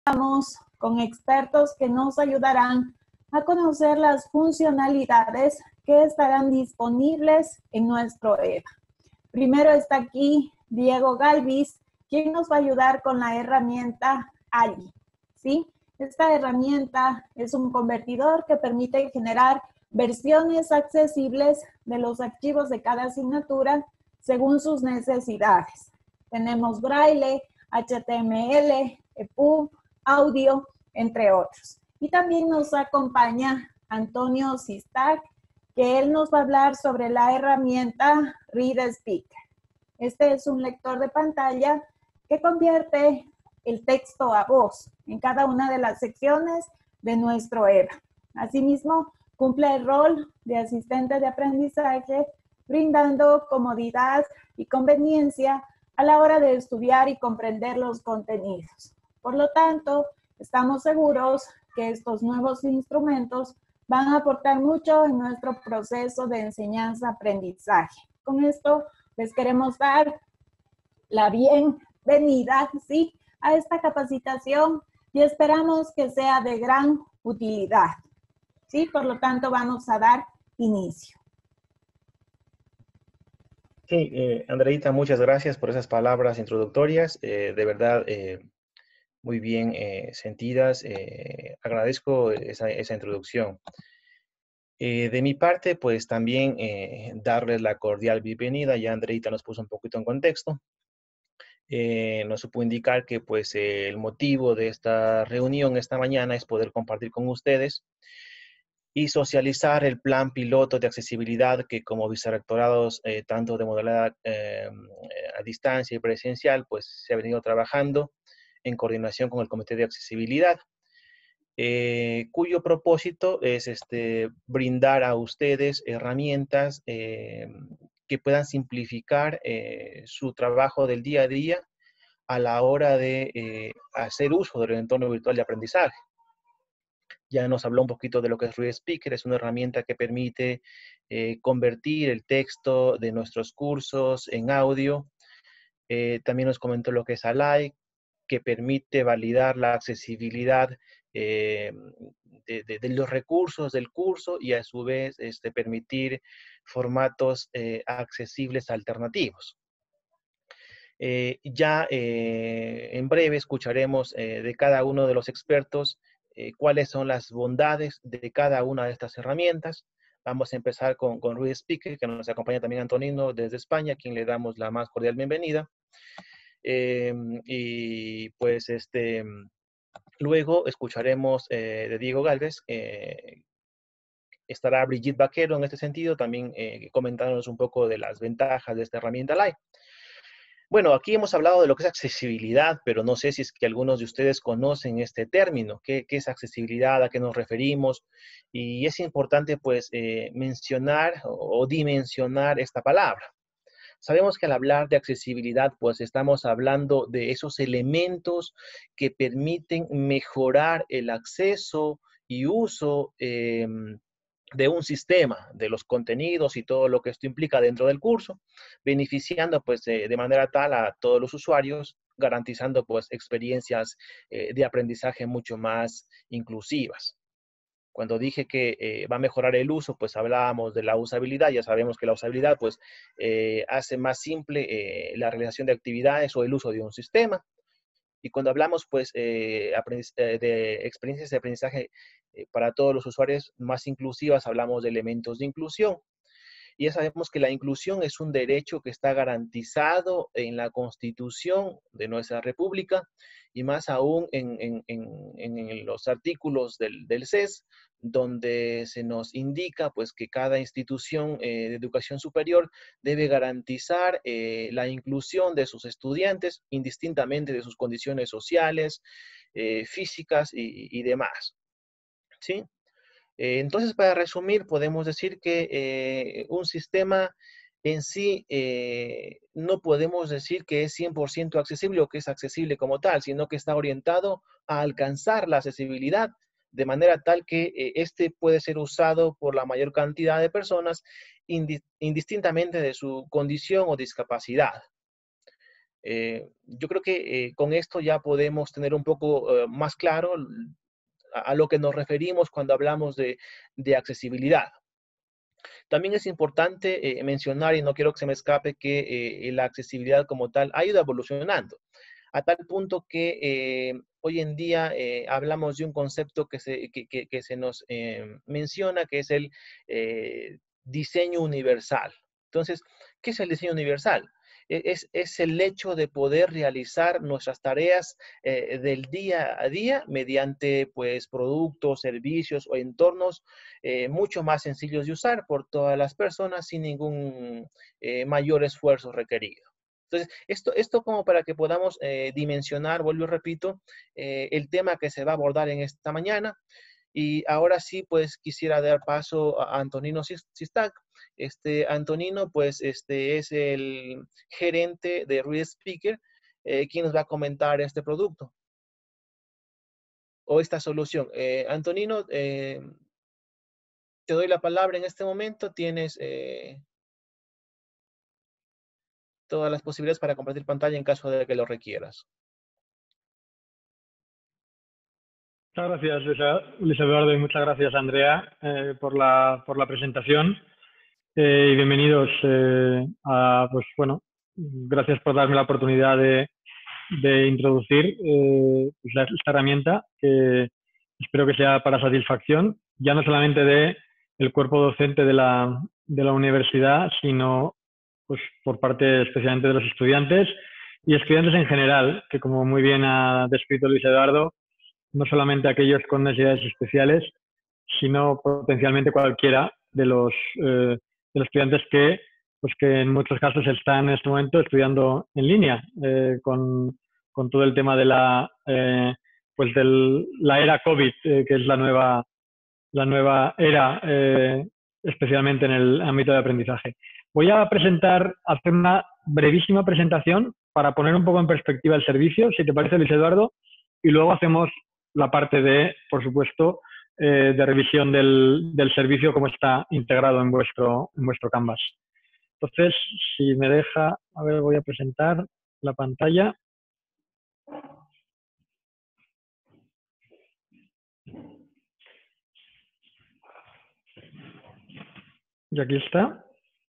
Estamos con expertos que nos ayudarán a conocer las funcionalidades que estarán disponibles en nuestro EVA. Primero está aquí Diego Galvis, quien nos va a ayudar con la herramienta Ali, ¿sí? Esta herramienta es un convertidor que permite generar versiones accesibles de los archivos de cada asignatura según sus necesidades. Tenemos Braille, HTML, EPUB, audio, entre otros. Y también nos acompaña Antonio Sistak, que él nos va a hablar sobre la herramienta Read Speaker. Este es un lector de pantalla que convierte el texto a voz en cada una de las secciones de nuestro EVA. Asimismo, cumple el rol de asistente de aprendizaje, brindando comodidad y conveniencia a la hora de estudiar y comprender los contenidos. Por lo tanto, estamos seguros que estos nuevos instrumentos van a aportar mucho en nuestro proceso de enseñanza-aprendizaje. Con esto les queremos dar la bienvenida, ¿sí?, a esta capacitación y esperamos que sea de gran utilidad, ¿sí? Por lo tanto, vamos a dar inicio. Sí, Andreita, muchas gracias por esas palabras introductorias, de verdad muy bien sentidas. Agradezco esa introducción. De mi parte, pues también darles la cordial bienvenida. Ya Andreita nos puso un poquito en contexto. Nos supo indicar que pues el motivo de esta reunión esta mañana es poder compartir con ustedes y socializar el plan piloto de accesibilidad que como vicerrectorados, tanto de modalidad a distancia y presencial, pues se ha venido trabajando en coordinación con el Comité de Accesibilidad, cuyo propósito es brindar a ustedes herramientas que puedan simplificar su trabajo del día a día a la hora de hacer uso del entorno virtual de aprendizaje. Ya nos habló un poquito de lo que es Read Speaker. Es una herramienta que permite convertir el texto de nuestros cursos en audio. También nos comentó lo que es Alai, que permite validar la accesibilidad de los recursos del curso y a su vez permitir formatos accesibles alternativos. En breve escucharemos de cada uno de los expertos cuáles son las bondades de cada una de estas herramientas. Vamos a empezar con Read Speaker, que nos acompaña también Antonino desde España, a quien le damos la más cordial bienvenida. Y pues luego escucharemos de Diego Galvez. Estará Brigitte Vaquero en este sentido, también comentándonos un poco de las ventajas de esta herramienta Live. Bueno, aquí hemos hablado de lo que es accesibilidad, pero no sé si es que algunos de ustedes conocen este término. ¿Qué es accesibilidad? ¿A qué nos referimos? Y es importante, pues, mencionar o dimensionar esta palabra. Sabemos que al hablar de accesibilidad, pues, estamos hablando de esos elementos que permiten mejorar el acceso y uso de un sistema, de los contenidos y todo lo que esto implica dentro del curso, beneficiando pues de manera tal a todos los usuarios, garantizando pues experiencias de aprendizaje mucho más inclusivas. Cuando dije que va a mejorar el uso, pues hablábamos de la usabilidad. Ya sabemos que la usabilidad pues hace más simple la realización de actividades o el uso de un sistema. Y cuando hablamos pues de experiencias de aprendizaje para todos los usuarios más inclusivas, hablamos de elementos de inclusión. Y ya sabemos que la inclusión es un derecho que está garantizado en la Constitución de nuestra República y más aún en los artículos del CES, donde se nos indica pues, que cada institución de educación superior debe garantizar la inclusión de sus estudiantes, indistintamente de sus condiciones sociales, físicas y demás. ¿Sí? Entonces, para resumir, podemos decir que un sistema en sí no podemos decir que es 100% accesible o que es accesible como tal, sino que está orientado a alcanzar la accesibilidad de manera tal que este puede ser usado por la mayor cantidad de personas indistintamente de su condición o discapacidad. Yo creo que con esto ya podemos tener un poco más claro a lo que nos referimos cuando hablamos de accesibilidad. También es importante mencionar, y no quiero que se me escape, que la accesibilidad como tal ha ido evolucionando, a tal punto que hoy en día hablamos de un concepto que se nos menciona, que es el diseño universal. Entonces, ¿qué es el diseño universal? Es el hecho de poder realizar nuestras tareas del día a día mediante pues, productos, servicios o entornos mucho más sencillos de usar por todas las personas sin ningún mayor esfuerzo requerido. Entonces, esto como para que podamos dimensionar, vuelvo y repito, el tema que se va a abordar en esta mañana. Y ahora sí, pues quisiera dar paso a Antonino Sistak. Antonino, pues, es el gerente de Read Speaker, quien nos va a comentar este producto o esta solución. Antonino, te doy la palabra en este momento. Tienes todas las posibilidades para compartir pantalla en caso de que lo requieras. Muchas gracias, Luis Eduardo, y muchas gracias, Andrea, por la presentación. Y bienvenidos pues bueno, gracias por darme la oportunidad de introducir esta herramienta que espero que sea para satisfacción, ya no solamente del cuerpo docente de la universidad, sino pues, por parte especialmente de los estudiantes y estudiantes en general, que como muy bien ha descrito Luis Eduardo, no solamente aquellos con necesidades especiales, sino potencialmente cualquiera de los estudiantes que en muchos casos están en este momento estudiando en línea, con todo el tema de la era COVID, que es la nueva era, especialmente en el ámbito de aprendizaje. Voy a hacer una brevísima presentación para poner un poco en perspectiva el servicio, si te parece, Luis Eduardo, y luego hacemos la parte por supuesto, de revisión del servicio, cómo está integrado en vuestro Canvas. Entonces, si me deja, a ver, voy a presentar la pantalla. Y aquí está.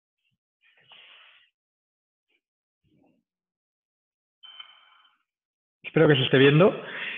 Espero que se esté viendo.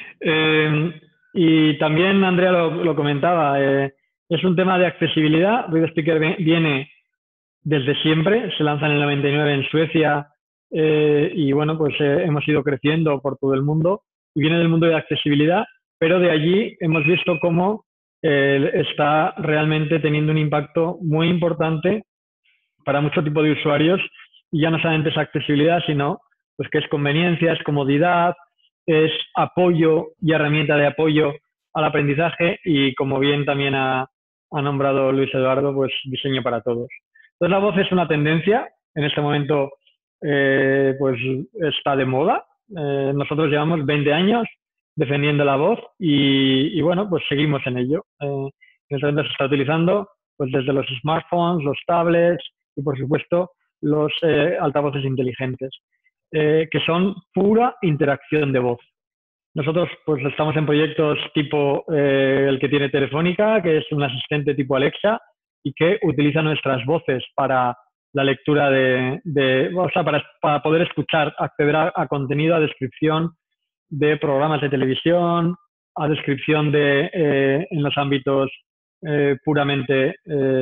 Y también Andrea lo comentaba, es un tema de accesibilidad. Read Speaker viene desde siempre, se lanza en el 99 en Suecia y bueno, pues hemos ido creciendo por todo el mundo y viene del mundo de accesibilidad, pero de allí hemos visto cómo está realmente teniendo un impacto muy importante para mucho tipo de usuarios y ya no solamente es accesibilidad, sino pues que es conveniencia, es comodidad, es apoyo y herramienta de apoyo al aprendizaje y como bien también ha nombrado Luis Eduardo, pues diseño para todos. Entonces la voz es una tendencia, en este momento pues está de moda. Nosotros llevamos 20 años defendiendo la voz y bueno, pues seguimos en ello. En este momento se está utilizando pues desde los smartphones, los tablets y por supuesto los altavoces inteligentes, que son pura interacción de voz. Nosotros pues estamos en proyectos tipo el que tiene Telefónica, que es un asistente tipo Alexa y que utiliza nuestras voces para la lectura o sea, para poder escuchar, acceder a contenido, a descripción de programas de televisión, a descripción en los ámbitos puramente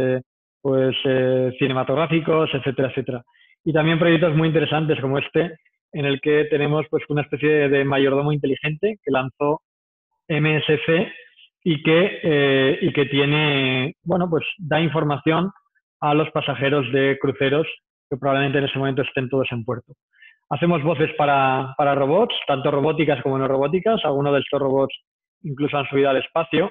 cinematográficos, etcétera, etcétera. Y también proyectos muy interesantes como este, en el que tenemos pues una especie de mayordomo inteligente que lanzó MSC y que tiene, bueno, pues da información a los pasajeros de cruceros que probablemente en ese momento estén todos en puerto. Hacemos voces para robots, tanto robóticas como no robóticas. Algunos de estos robots incluso han subido al espacio.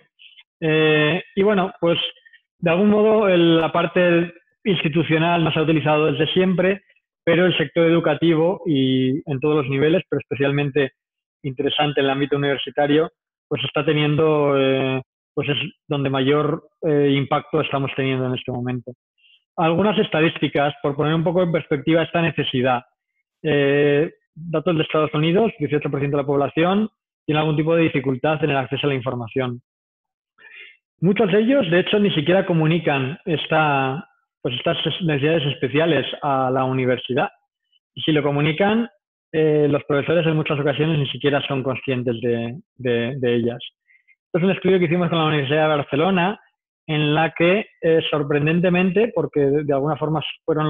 Y bueno, pues de algún modo la parte institucional no se ha utilizado desde siempre, pero el sector educativo y en todos los niveles, pero especialmente interesante en el ámbito universitario, pues está teniendo, pues es donde mayor impacto estamos teniendo en este momento. Algunas estadísticas, por poner un poco en perspectiva esta necesidad. datos de Estados Unidos, 18% de la población tiene algún tipo de dificultad en el acceso a la información. Muchos de ellos, de hecho, ni siquiera comunican estas necesidades especiales a la universidad. Y si lo comunican, los profesores en muchas ocasiones ni siquiera son conscientes de ellas. Esto es un estudio que hicimos con la Universidad de Barcelona, en la que, sorprendentemente, porque de alguna forma fueron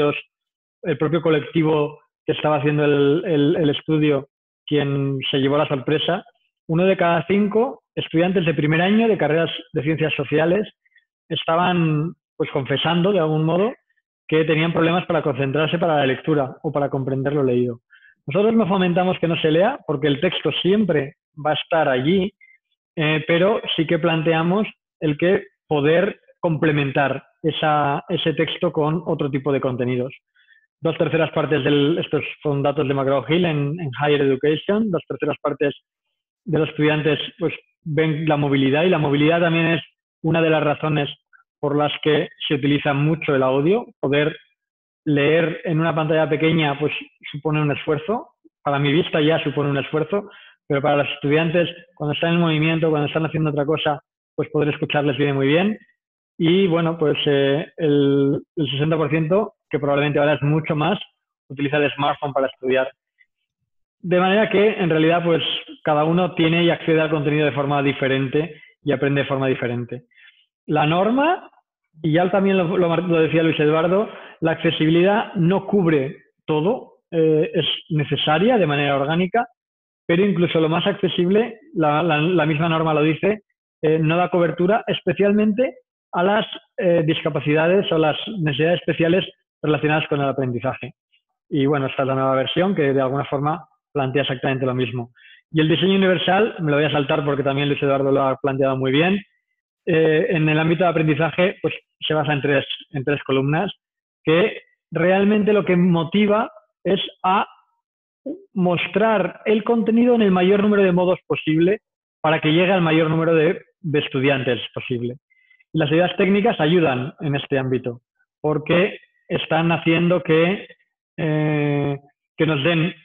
el propio colectivo que estaba haciendo el estudio quien se llevó la sorpresa, 1 de cada 5 estudiantes de primer año de carreras de ciencias sociales estaban pues confesando de algún modo que tenían problemas para concentrarse para la lectura o para comprender lo leído. Nosotros no fomentamos que no se lea porque el texto siempre va a estar allí, pero sí que planteamos el que poder complementar ese texto con otro tipo de contenidos. 2/3 partes estos son datos de McGraw-Hill en Higher Education, 2/3 partes de los estudiantes pues ven la movilidad, y la movilidad también es una de las razones por las que se utiliza mucho el audio. Poder leer en una pantalla pequeña pues supone un esfuerzo. Para mi vista ya supone un esfuerzo, pero para los estudiantes, cuando están en movimiento, cuando están haciendo otra cosa, pues poder escucharles viene muy bien. Y bueno, pues el 60%, que probablemente ahora es mucho más, utiliza el smartphone para estudiar. De manera que, en realidad, pues cada uno tiene y accede al contenido de forma diferente y aprende de forma diferente. La norma, y ya también lo decía Luis Eduardo, la accesibilidad no cubre todo, es necesaria de manera orgánica, pero incluso lo más accesible, la misma norma lo dice, no da cobertura especialmente a las discapacidades o las necesidades especiales relacionadas con el aprendizaje. Y bueno, esta es la nueva versión que de alguna forma plantea exactamente lo mismo. Y el diseño universal, me lo voy a saltar porque también Luis Eduardo lo ha planteado muy bien. En el ámbito de aprendizaje, pues se basa en tres columnas, que realmente lo que motiva es a mostrar el contenido en el mayor número de modos posible para que llegue al mayor número de estudiantes posible. Y las ideas técnicas ayudan en este ámbito, porque están haciendo que nos den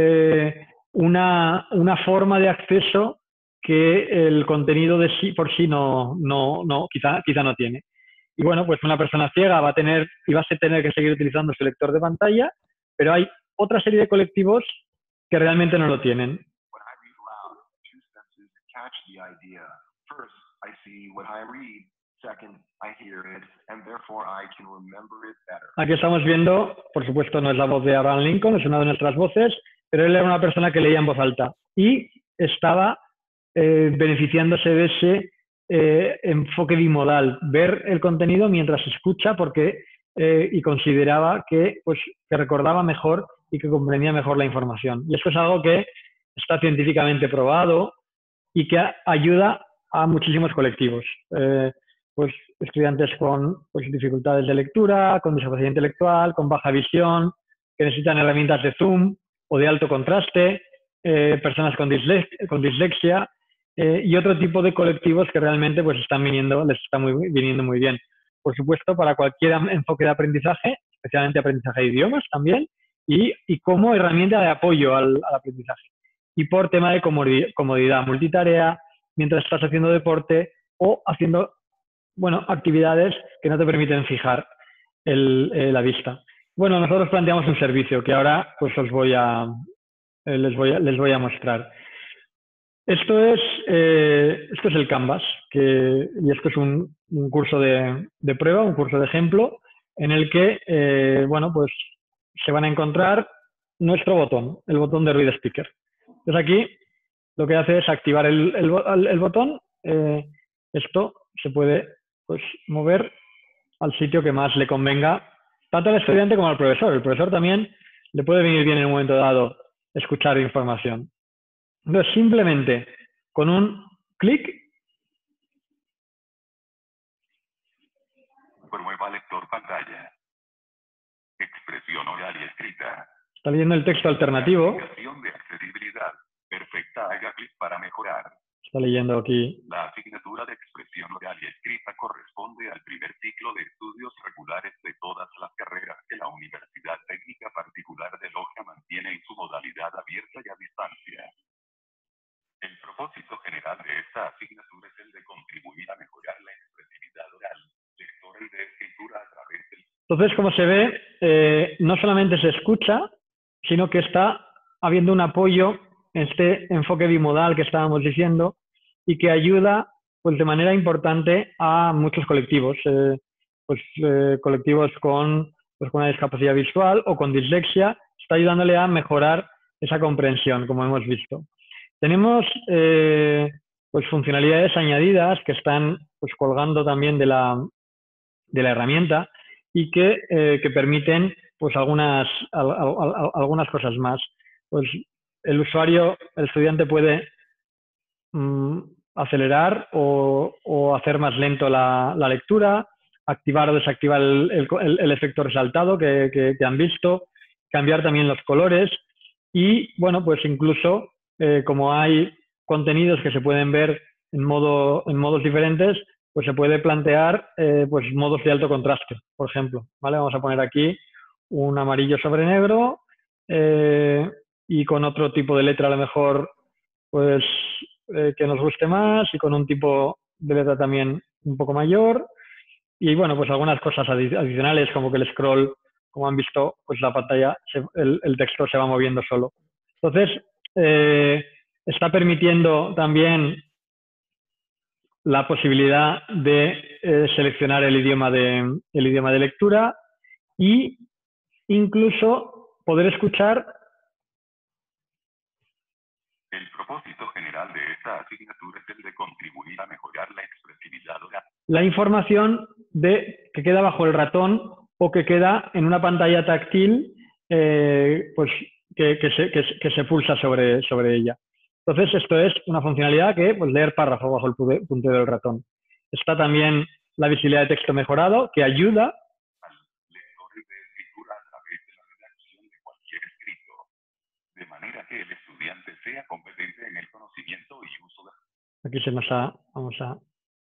una forma de acceso que el contenido de sí por sí quizá no tiene. Y bueno, pues una persona ciega va a tener que seguir utilizando su lector de pantalla, pero hay otra serie de colectivos que realmente no lo tienen. Aquí estamos viendo, por supuesto no es la voz de Abraham Lincoln, es una de nuestras voces, pero él era una persona que leía en voz alta y estaba beneficiándose de ese enfoque bimodal, ver el contenido mientras escucha y consideraba que recordaba mejor y que comprendía mejor la información. Y esto es algo que está científicamente probado y que ayuda a muchísimos colectivos. Estudiantes con dificultades de lectura, con discapacidad intelectual, con baja visión, que necesitan herramientas de zoom o de alto contraste, personas con dislexia y otro tipo de colectivos que realmente les está viniendo muy bien. Por supuesto, para cualquier enfoque de aprendizaje, especialmente aprendizaje de idiomas también, y como herramienta de apoyo al aprendizaje. Y por tema de comodidad, multitarea, mientras estás haciendo deporte o haciendo actividades que no te permiten fijar la vista. Bueno, nosotros planteamos un servicio que ahora pues les voy a mostrar. Esto es el Canvas, y esto es un curso de prueba, un curso de ejemplo, en el que se van a encontrar nuestro botón, el botón de Read Speaker. Entonces aquí lo que hace es activar el botón. Esto se puede mover al sitio que más le convenga, tanto al estudiante como al profesor. El profesor también le puede venir bien en un momento dado escuchar información. Entonces, simplemente con un clic. Promueva lector pantalla. Expresión oral y escrita. Está leyendo el texto alternativo. Aplicación de accesibilidad. Perfecta, haga clic para mejorar. Está leyendo aquí. La asignatura de expresión oral y escrita corresponde al primer ciclo de estudios regulares de todas las carreras que la Universidad Técnica Particular de Loja mantiene en su modalidad esta asignatura es el de contribuir a mejorar la expresividad oral, lectora y de escritura a través del... Entonces, como se ve, no solamente se escucha, sino que está habiendo un apoyo en este enfoque bimodal que estábamos diciendo y que ayuda pues, de manera importante a muchos colectivos, colectivos con una discapacidad visual o con dislexia, está ayudándole a mejorar esa comprensión, como hemos visto. Tenemos pues funcionalidades añadidas que están pues, colgando también de la herramienta y que permiten pues, algunas cosas más. Pues, el usuario, el estudiante puede acelerar o hacer más lento la lectura, activar o desactivar el efecto resaltado que han visto, cambiar también los colores y, bueno, pues incluso como hay contenidos que se pueden ver en modos diferentes, pues se puede plantear pues modos de alto contraste, por ejemplo, ¿vale? Vamos a poner aquí un amarillo sobre negro y con otro tipo de letra a lo mejor pues que nos guste más y con un tipo de letra también un poco mayor. Y bueno, pues algunas cosas adicionales como que el scroll, como han visto, pues la pantalla, el texto se va moviendo solo. Entonces, está permitiendo también la posibilidad de seleccionar el idioma de lectura y incluso poder escuchar. El propósito general de esta asignatura es el de contribuir a mejorar la expresividad oral. La información que queda bajo el ratón o que queda en una pantalla táctil pues que se pulsa sobre ella. Entonces, esto es una funcionalidad que pues, leer párrafo bajo el puntero del ratón. Está también la visibilidad de texto mejorado, que ayuda al lector de escritura a través de la redacción de cualquier escrito, de manera que el estudiante sea competente en el conocimiento y uso de... Aquí vamos a...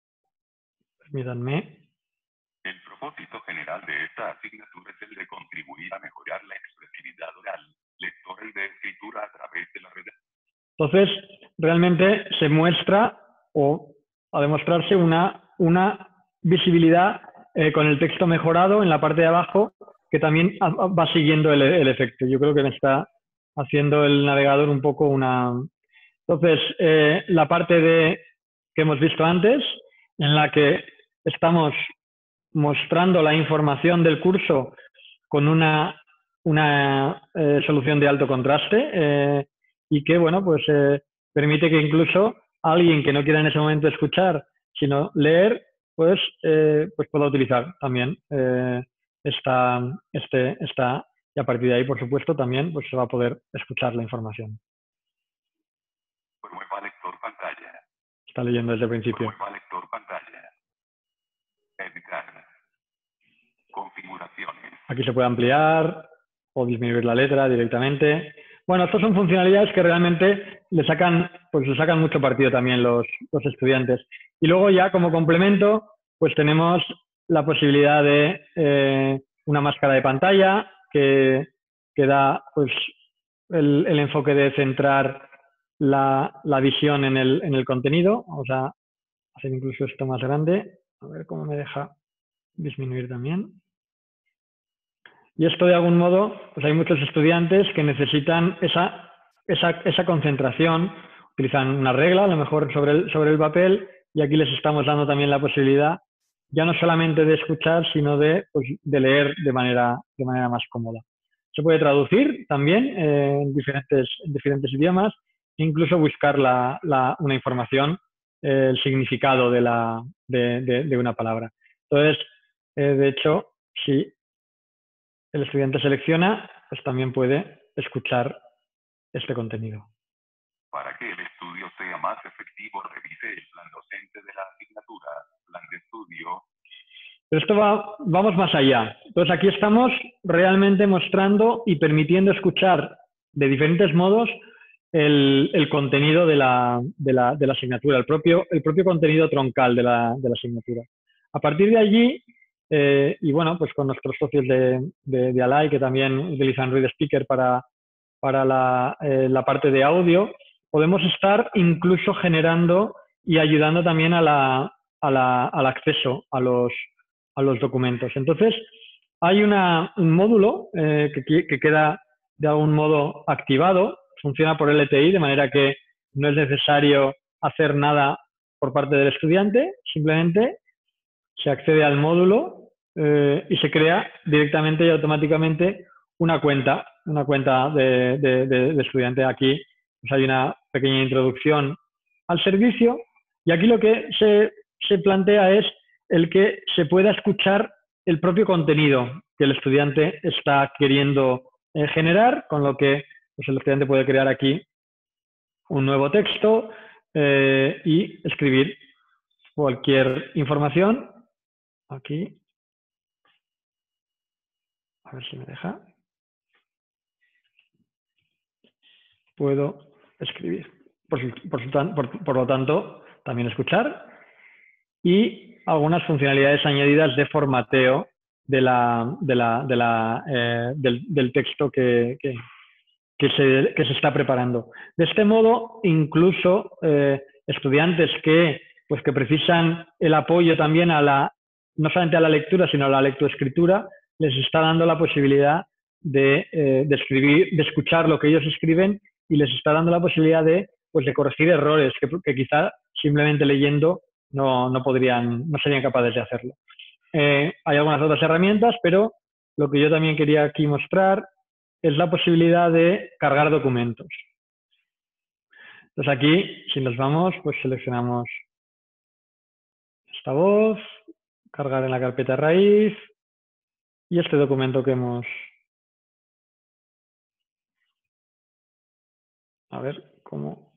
Permítanme. El propósito general de esta asignatura es el de contribuir a mejorar la expresividad oral, lectora y de escritura a través de la redacción. Entonces, realmente se muestra o a demostrarse una visibilidad con el texto mejorado en la parte de abajo que también va siguiendo el efecto. Yo creo que me está haciendo el navegador un poco una... Entonces, la parte que hemos visto antes, en la que estamos mostrando la información del curso con una solución de alto contraste y que, bueno, pues permite que incluso alguien que no quiera en ese momento escuchar, sino leer, pues pueda utilizar también esta, y a partir de ahí, por supuesto, también pues se va a poder escuchar la información. Prueba lector pantalla. Está leyendo desde el principio. Prueba lector pantalla. Editar. Configuraciones. Aquí se puede ampliar o disminuir la letra directamente. Bueno, estas son funcionalidades que realmente le sacan mucho partido también los estudiantes. Y luego ya como complemento, pues tenemos la posibilidad de una máscara de pantalla que da pues el enfoque de centrar la visión en el contenido. Vamos a hacer incluso esto más grande. A ver cómo me deja disminuir también. Y esto, de algún modo, pues hay muchos estudiantes que necesitan esa concentración, utilizan una regla, a lo mejor sobre el papel, y aquí les estamos dando también la posibilidad, ya no solamente de escuchar, sino de leer de manera más cómoda. Se puede traducir también en diferentes idiomas, e incluso buscar una información, el significado de una palabra. Entonces, de hecho, si el estudiante selecciona, pues también puede escuchar este contenido. Para que el estudio sea más efectivo, revise el plan docente de la asignatura, plan de estudio. Pero esto vamos más allá. Entonces aquí estamos realmente mostrando y permitiendo escuchar de diferentes modos el contenido de la asignatura, el propio contenido troncal de la asignatura. A partir de allí, y bueno, pues con nuestros socios de Alai, que también utilizan Read Speaker para la parte de audio, podemos estar incluso generando y ayudando también al acceso a los documentos. Entonces, hay un módulo que queda de algún modo activado, funciona por LTI, de manera que no es necesario hacer nada por parte del estudiante, simplemente se accede al módulo y se crea directamente y automáticamente una cuenta de estudiante. Aquí pues hay una pequeña introducción al servicio y aquí lo que se plantea es el que se pueda escuchar el propio contenido que el estudiante está queriendo generar, con lo que pues, el estudiante puede crear aquí un nuevo texto y escribir cualquier información. Aquí, a ver si me deja. Puedo escribir. Por lo tanto, también escuchar. Y algunas funcionalidades añadidas de formateo del texto que se está preparando. De este modo, incluso estudiantes que precisan el apoyo también no solamente a la lectura, sino a la lectoescritura, les está dando la posibilidad de escribir, de escuchar lo que ellos escriben y les está dando la posibilidad de corregir errores que quizá simplemente leyendo no serían capaces de hacerlo. Hay algunas otras herramientas, pero lo que yo también quería aquí mostrar es la posibilidad de cargar documentos. Entonces aquí, si nos vamos, pues seleccionamos esta voz, cargar en la carpeta raíz y este documento que hemos... A ver cómo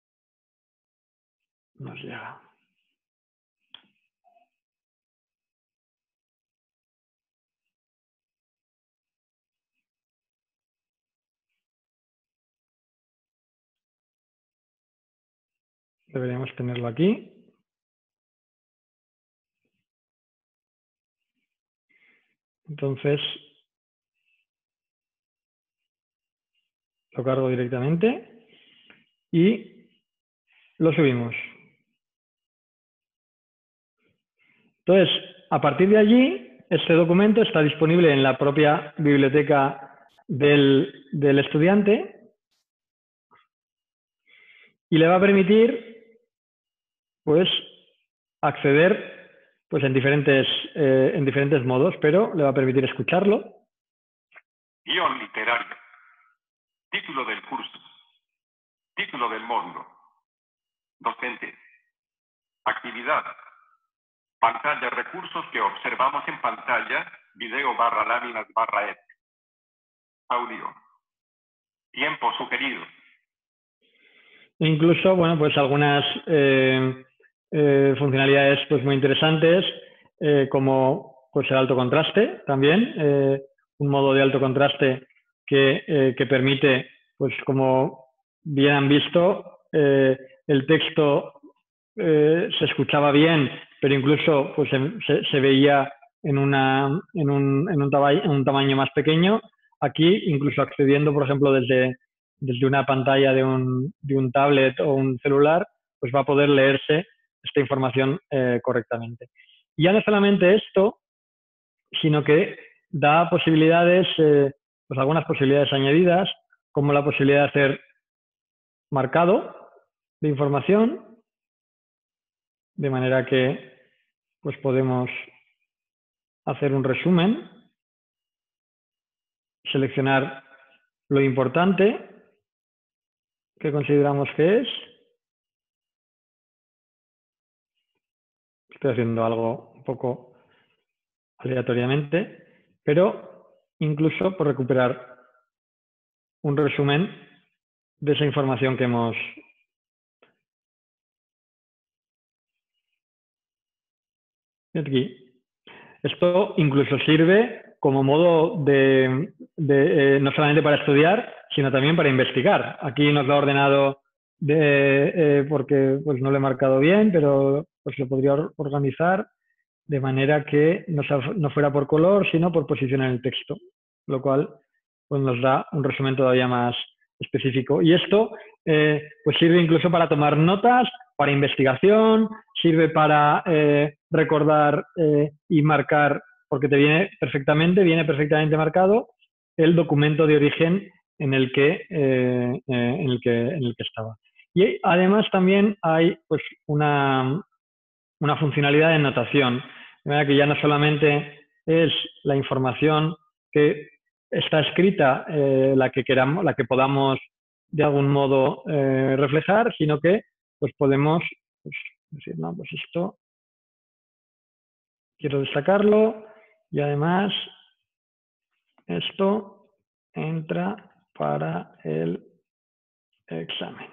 nos llega. Deberíamos tenerlo aquí. Entonces, lo cargo directamente y lo subimos. Entonces, a partir de allí, este documento está disponible en la propia biblioteca del estudiante y le va a permitir acceder en diferentes modos, pero le va a permitir escucharlo. Guión literario. Título del curso. Título del módulo. Docente. Actividad. Pantalla recursos que observamos en pantalla. Video / láminas / et. Audio. Tiempo sugerido. E incluso, algunas funcionalidades muy interesantes, como el alto contraste también, un modo de alto contraste que permite, como bien han visto, el texto se escuchaba bien, pero incluso se veía en un tamaño más pequeño. Aquí, incluso accediendo, por ejemplo, desde una pantalla de un tablet o un celular, va a poder leerse esta información correctamente. Y ya no solamente esto, sino que da posibilidades, algunas posibilidades añadidas, como la posibilidad de hacer marcado de información, de manera que podemos hacer un resumen, seleccionar lo importante que consideramos que es. Estoy haciendo algo un poco aleatoriamente, pero incluso por recuperar un resumen de esa información que hemos aquí. Esto incluso sirve como modo no solamente para estudiar, sino también para investigar. Aquí nos lo ha ordenado porque no lo he marcado bien, pero lo podría organizar de manera que no fuera por color, sino por posición en el texto, lo cual nos da un resumen todavía más específico. Y esto pues sirve incluso para tomar notas, para investigación, sirve para recordar y marcar, porque viene perfectamente marcado el documento de origen en el que estaba. Y además también hay pues una funcionalidad de notación, de manera que ya no solamente es la información que está escrita, la que podamos de algún modo reflejar, sino que pues podemos pues, decir, no, pues esto quiero destacarlo y además esto entra para el examen.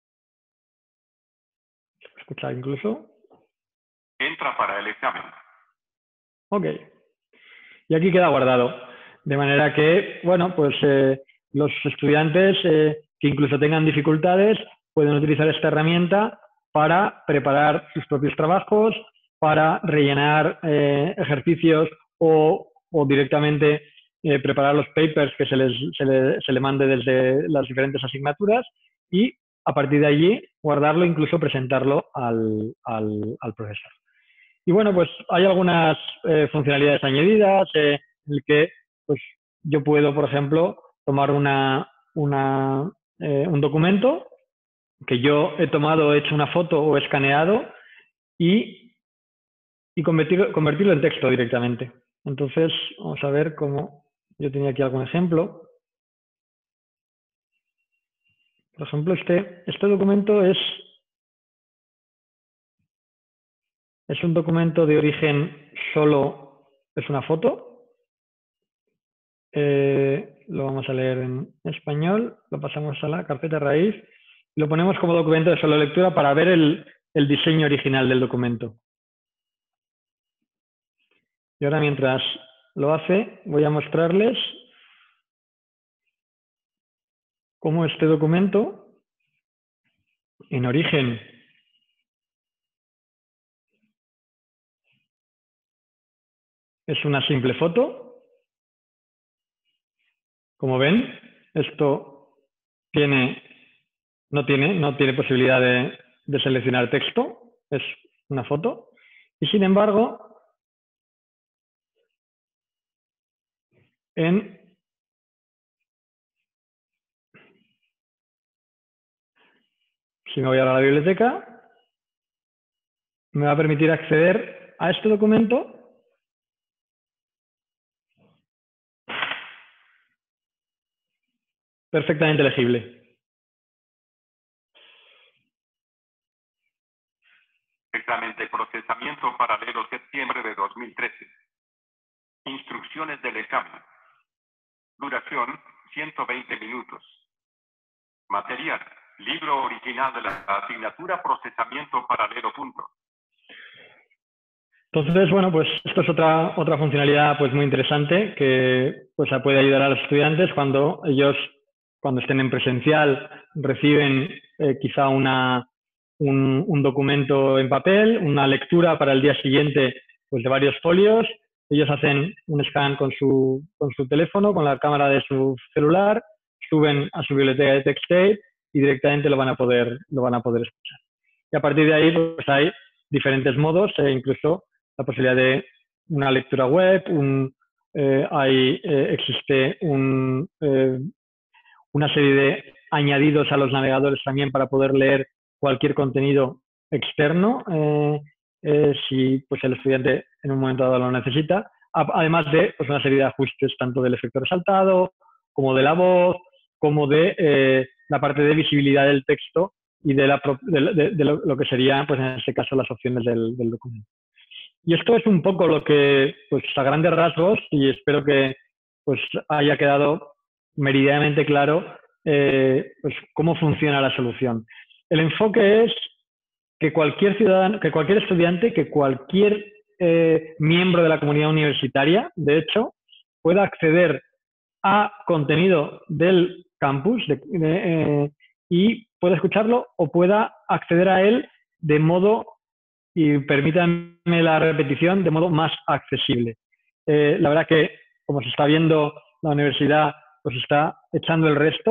¿Escuchar incluso? Entra para el examen. Ok. Y aquí queda guardado. De manera que, bueno, pues los estudiantes que incluso tengan dificultades pueden utilizar esta herramienta para preparar sus propios trabajos, para rellenar ejercicios o directamente preparar los papers que se le mande desde las diferentes asignaturas y a partir de allí guardarlo, incluso presentarlo al profesor. Y bueno, pues hay algunas funcionalidades añadidas en el que pues, yo puedo, por ejemplo, tomar un documento que yo he tomado, he hecho una foto o escaneado y convertirlo en texto directamente. Entonces, vamos a ver cómo yo tenía aquí algún ejemplo. Por ejemplo, este documento es un documento de origen solo, es una foto. Lo vamos a leer en español, lo pasamos a la carpeta raíz y lo ponemos como documento de solo lectura para ver el diseño original del documento. Y ahora, mientras lo hace, voy a mostrarles cómo este documento, en origen, es una simple foto. Como ven, esto no tiene posibilidad de seleccionar texto, es una foto. Y sin embargo, si me voy ahora a la biblioteca, me va a permitir acceder a este documento perfectamente legible. Examen de procesamiento paralelo septiembre de 2013. Instrucciones del examen. Duración, 120 minutos. Material. Libro original de la asignatura Procesamiento Paralelo. Entonces, bueno, pues esto es otra funcionalidad pues muy interesante que pues puede ayudar a los estudiantes cuando ellos, cuando estén en presencial, reciben quizá un documento en papel, una lectura para el día siguiente pues de varios folios. Ellos hacen un scan con su teléfono, con la cámara de su celular, suben a su biblioteca de TextTape y directamente lo van a poder escuchar. Y a partir de ahí pues hay diferentes modos e incluso la posibilidad de una lectura web, existe una serie de añadidos a los navegadores también para poder leer cualquier contenido externo si pues el estudiante en un momento dado lo necesita, además de pues, una serie de ajustes tanto del efecto resaltado como de la voz, como de la parte de visibilidad del texto y de lo que serían, pues en este caso, las opciones del documento. Y esto es un poco lo que, pues a grandes rasgos, y espero que pues haya quedado meridianamente claro pues, cómo funciona la solución. El enfoque es que cualquier ciudadano, que cualquier estudiante, que cualquier miembro de la comunidad universitaria, de hecho, pueda acceder a contenido del campus y pueda escucharlo o pueda acceder a él de modo, y permítanme la repetición, de modo más accesible. La verdad que, como se está viendo, la universidad pues está echando el resto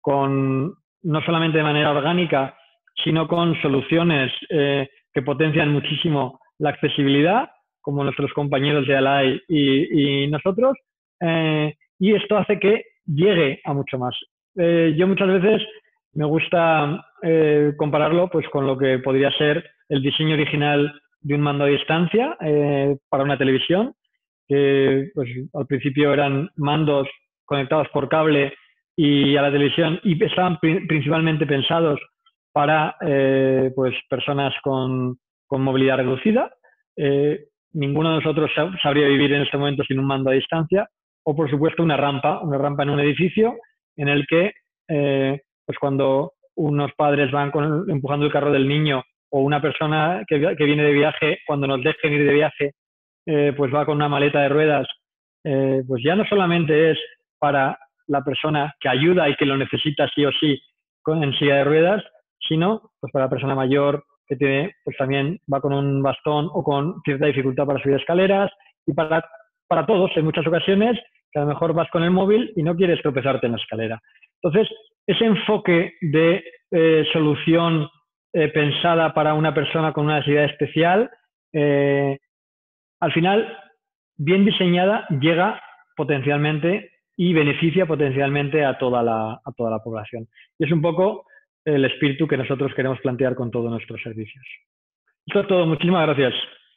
no solamente de manera orgánica, sino con soluciones que potencian muchísimo la accesibilidad, como nuestros compañeros de ALAI y nosotros, y esto hace que llegue a mucho más. Yo muchas veces me gusta compararlo pues, con lo que podría ser el diseño original de un mando a distancia para una televisión, que pues, al principio eran mandos conectados por cable y a la televisión y estaban principalmente pensados para pues, personas con movilidad reducida. Ninguno de nosotros sabría vivir en este momento sin un mando a distancia, o por supuesto una rampa en un edificio en el que pues cuando unos padres van empujando el carro del niño, o una persona que viene de viaje, cuando nos dejen ir de viaje, pues va con una maleta de ruedas, pues ya no solamente es para la persona que ayuda y que lo necesita sí o sí en silla de ruedas, sino pues para la persona mayor que tiene, pues también va con un bastón o con cierta dificultad para subir escaleras, y para todos en muchas ocasiones que a lo mejor vas con el móvil y no quieres tropezarte en la escalera. Entonces, ese enfoque de solución pensada para una persona con una necesidad especial, al final, bien diseñada, llega potencialmente y beneficia potencialmente a toda la población. Y es un poco el espíritu que nosotros queremos plantear con todos nuestros servicios. Esto es todo. Muchísimas gracias.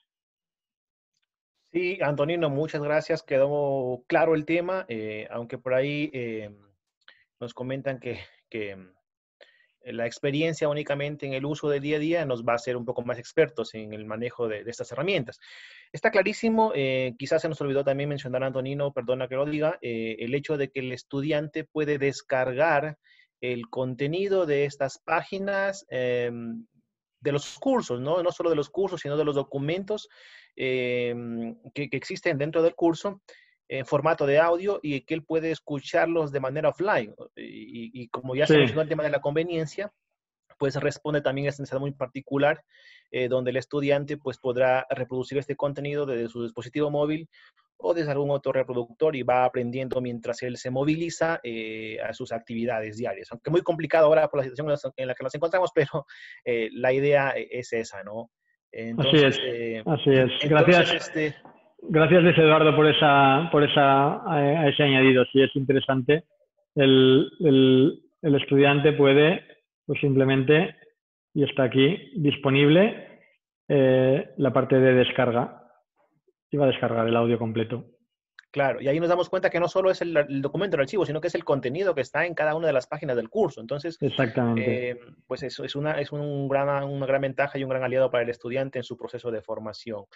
Sí, Antonino, muchas gracias. Quedó claro el tema, aunque por ahí nos comentan que la experiencia únicamente en el uso del día a día nos va a hacer un poco más expertos en el manejo de estas herramientas. Está clarísimo, quizás se nos olvidó también mencionar, Antonino, perdona que lo diga, el hecho de que el estudiante puede descargar el contenido de estas páginas de los cursos, ¿no? No solo de los cursos, sino de los documentos que existen dentro del curso en formato de audio, y que él puede escucharlos de manera offline. Y como ya se mencionó el tema de la conveniencia, pues responde también a esta necesidad muy particular, donde el estudiante pues podrá reproducir este contenido desde su dispositivo móvil o desde algún otro reproductor, y va aprendiendo mientras él se moviliza a sus actividades diarias. Aunque muy complicado ahora por la situación en la que nos encontramos, pero la idea es esa, ¿no? Entonces, así es. Gracias. Gracias, Luis Eduardo, por ese añadido. Sí, es interesante. El estudiante puede, pues simplemente, y está aquí disponible, la parte de descarga. Y va a descargar el audio completo. Claro, y ahí nos damos cuenta que no solo es el documento, el archivo, sino que es el contenido que está en cada una de las páginas del curso. Entonces, exactamente. Pues eso es una gran ventaja y un gran aliado para el estudiante en su proceso de formación.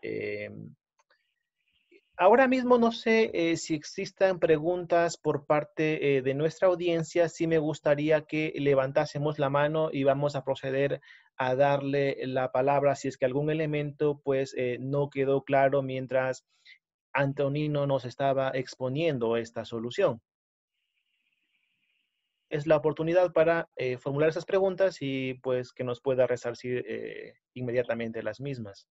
Ahora mismo no sé si existan preguntas por parte de nuestra audiencia. Sí me gustaría que levantásemos la mano y vamos a proceder a darle la palabra si es que algún elemento pues no quedó claro mientras Antonino nos estaba exponiendo esta solución. Es la oportunidad para formular esas preguntas y pues que nos pueda resarcir inmediatamente las mismas.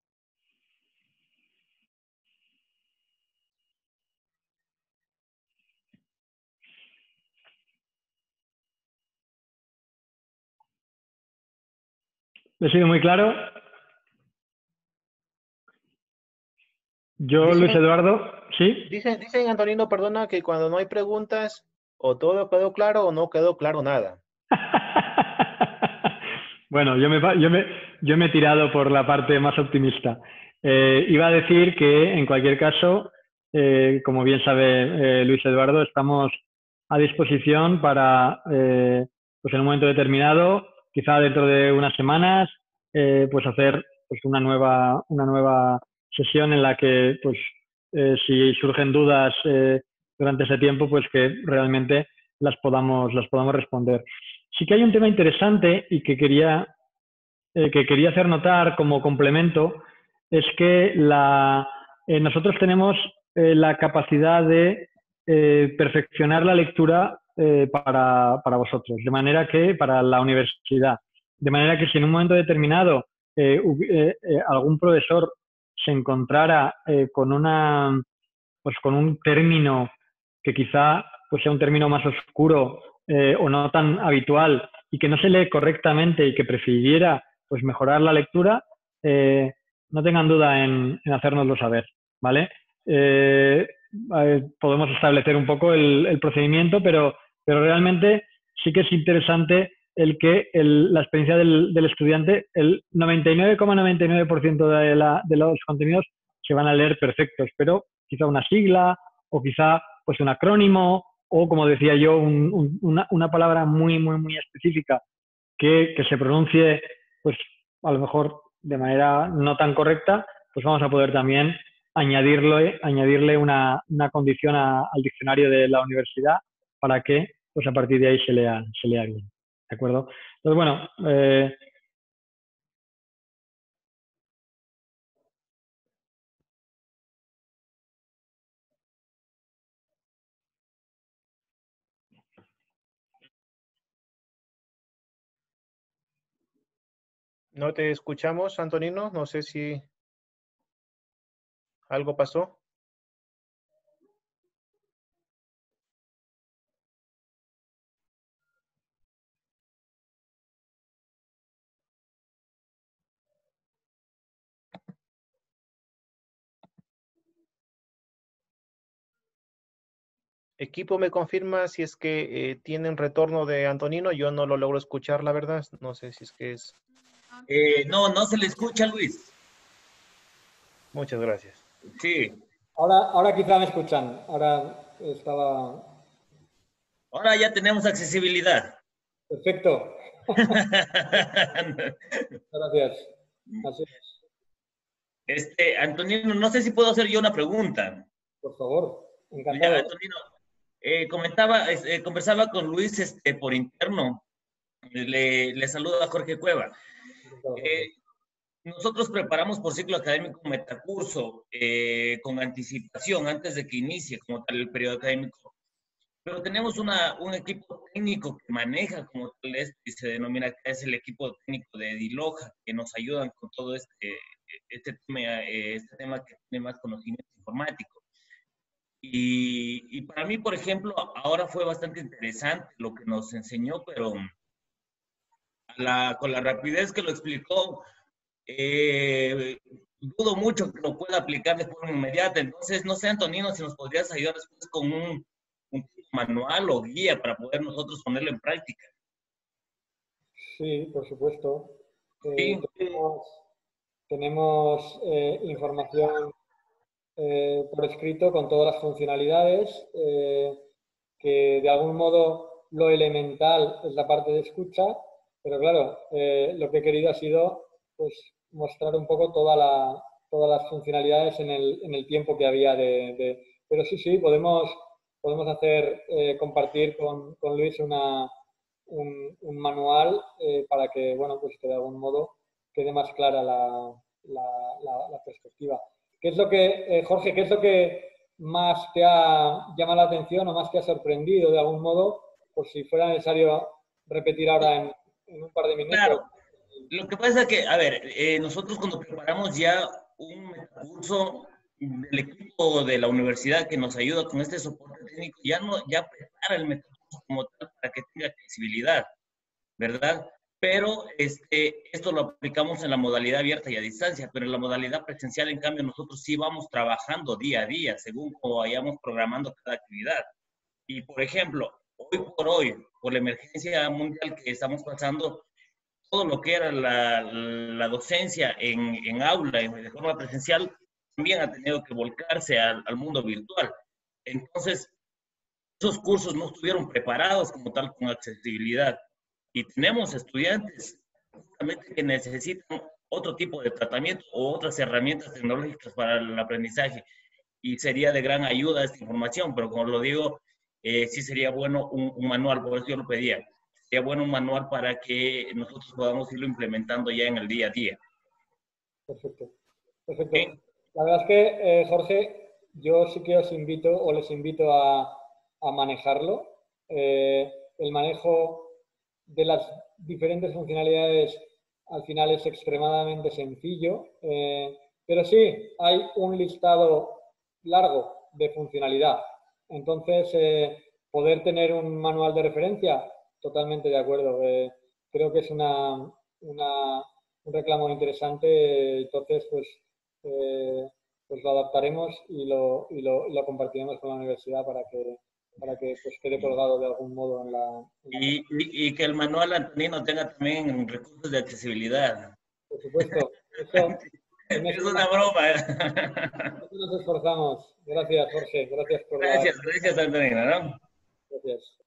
¿Le he sido muy claro? Yo, Luis Eduardo, ¿sí? Dicen, Antonino, perdona, que cuando no hay preguntas, o todo quedó claro o no quedó claro nada. Bueno, yo me he tirado por la parte más optimista. Iba a decir que, en cualquier caso, como bien sabe Luis Eduardo, estamos a disposición para, pues en un momento determinado, quizá dentro de unas semanas, pues hacer pues una nueva sesión en la que, pues, si surgen dudas durante ese tiempo, pues que realmente las podamos responder. Sí que hay un tema interesante y que quería hacer notar como complemento, es que nosotros tenemos la capacidad de perfeccionar la lectura para vosotros, de manera que para la universidad. De manera que si en un momento determinado algún profesor se encontrara con un término que quizá pues sea un término más oscuro o no tan habitual y que no se lee correctamente y que prefiriera pues mejorar la lectura, no tengan duda en hacérnoslo saber, ¿vale? Podemos establecer un poco el procedimiento, pero realmente sí que es interesante el que la experiencia del estudiante, el 99,99% de los contenidos se van a leer perfectos, pero quizá una sigla o quizá pues un acrónimo o, como decía yo, una palabra muy, muy, muy específica que se pronuncie pues a lo mejor de manera no tan correcta, pues vamos a poder también añadirle una condición al diccionario de la universidad para que pues a partir de ahí se lea bien. ¿De acuerdo? Entonces, bueno, No te escuchamos, Antonino. No sé si algo pasó. Equipo, ¿me confirma si es que tienen retorno de Antonino? Yo no lo logro escuchar, la verdad. No sé si es que es... No, no se le escucha, Luis. Muchas gracias. Sí. Ahora quizá me escuchan. Ahora estaba... Ahora ya tenemos accesibilidad. Perfecto. Gracias. Así es. Antonino, no sé si puedo hacer yo una pregunta. Por favor. Ya, Antonino, conversaba con Luis por interno. Le saluda Jorge Cueva. Nosotros preparamos por ciclo académico un metacurso con anticipación antes de que inicie como tal el periodo académico. Pero tenemos un equipo técnico que maneja como tal esto y se denomina que es el equipo técnico de Diloja, que nos ayudan con todo este tema que tiene más conocimiento informático. Y para mí, por ejemplo, ahora fue bastante interesante lo que nos enseñó, pero con la rapidez que lo explicó, dudo mucho que lo pueda aplicar de forma inmediata. Entonces, no sé, Antonino, si nos podrías ayudar después con un manual o guía para poder nosotros ponerlo en práctica. Sí, por supuesto. Sí. Tenemos información por escrito con todas las funcionalidades, que de algún modo lo elemental es la parte de escucha, pero claro, lo que he querido ha sido pues, mostrar un poco todas las funcionalidades en el tiempo que había Pero sí, podemos hacer, compartir con Luis un manual para que, bueno, pues que de algún modo quede más clara la perspectiva. ¿Qué es lo que, Jorge, qué es lo que más te ha llamado la atención o más te ha sorprendido de algún modo, por si fuera necesario repetir ahora en un par de minutos? Claro, lo que pasa es que, a ver, nosotros cuando preparamos ya un curso del equipo de la universidad que nos ayuda con este soporte técnico, ya prepara el metacurso como tal para que tenga accesibilidad, ¿verdad? Pero esto lo aplicamos en la modalidad abierta y a distancia, pero en la modalidad presencial, en cambio, nosotros sí vamos trabajando día a día, según como vayamos programando cada actividad. Y, por ejemplo, hoy, por la emergencia mundial que estamos pasando, todo lo que era la docencia en aula, de forma presencial, también ha tenido que volcarse al mundo virtual. Entonces, esos cursos no estuvieron preparados como tal con accesibilidad. Y tenemos estudiantes justamente que necesitan otro tipo de tratamiento o otras herramientas tecnológicas para el aprendizaje. Y sería de gran ayuda esta información, pero como lo digo, sí sería bueno un manual, por eso yo lo pedía. Sería bueno un manual para que nosotros podamos irlo implementando ya en el día a día. Perfecto. ¿Sí? La verdad es que, Jorge, yo sí que os invito o les invito a manejarlo. El manejo de las diferentes funcionalidades al final es extremadamente sencillo, pero sí hay un listado largo de funcionalidad. Entonces, poder tener un manual de referencia, totalmente de acuerdo. Creo que es un reclamo interesante, entonces pues lo adaptaremos y lo compartiremos con la universidad para que pues quede colgado de algún modo en la y que el manual, Antonino, tenga también recursos de accesibilidad. Por supuesto. Eso, es una broma. Nos esforzamos. Gracias, Jorge. Gracias por Gracias, Antonino, ¿no? Gracias.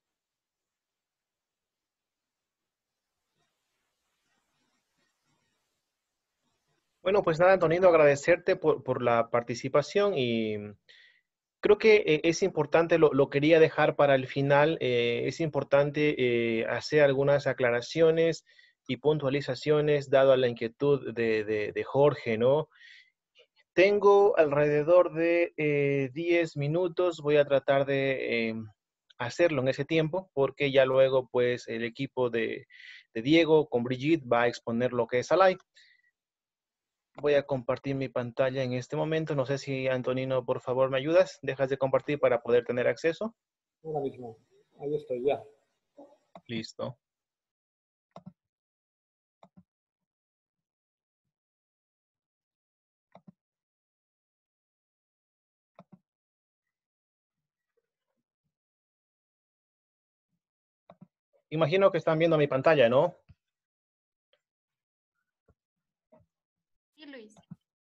Bueno, pues nada, Antonino, agradecerte por la participación y creo que es importante, lo quería dejar para el final, es importante hacer algunas aclaraciones y puntualizaciones dado a la inquietud de Jorge, ¿no? Tengo alrededor de 10 minutos, voy a tratar de hacerlo en ese tiempo, porque ya luego pues el equipo de Diego con Brigitte va a exponer lo que es Alay. Voy a compartir mi pantalla en este momento. No sé si, Antonino, por favor, ¿me ayudas? ¿Dejas de compartir para poder tener acceso? Ahora mismo. Ahí estoy ya. Listo. Imagino que están viendo mi pantalla, ¿no? Sí, Luis.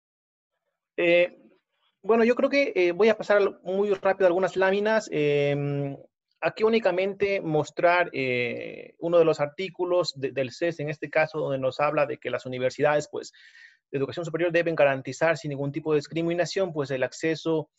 Bueno, yo creo que voy a pasar muy rápido algunas láminas. Aquí únicamente mostrar uno de los artículos del CES, en este caso, donde nos habla de que las universidades, pues, de educación superior deben garantizar sin ningún tipo de discriminación, pues, el acceso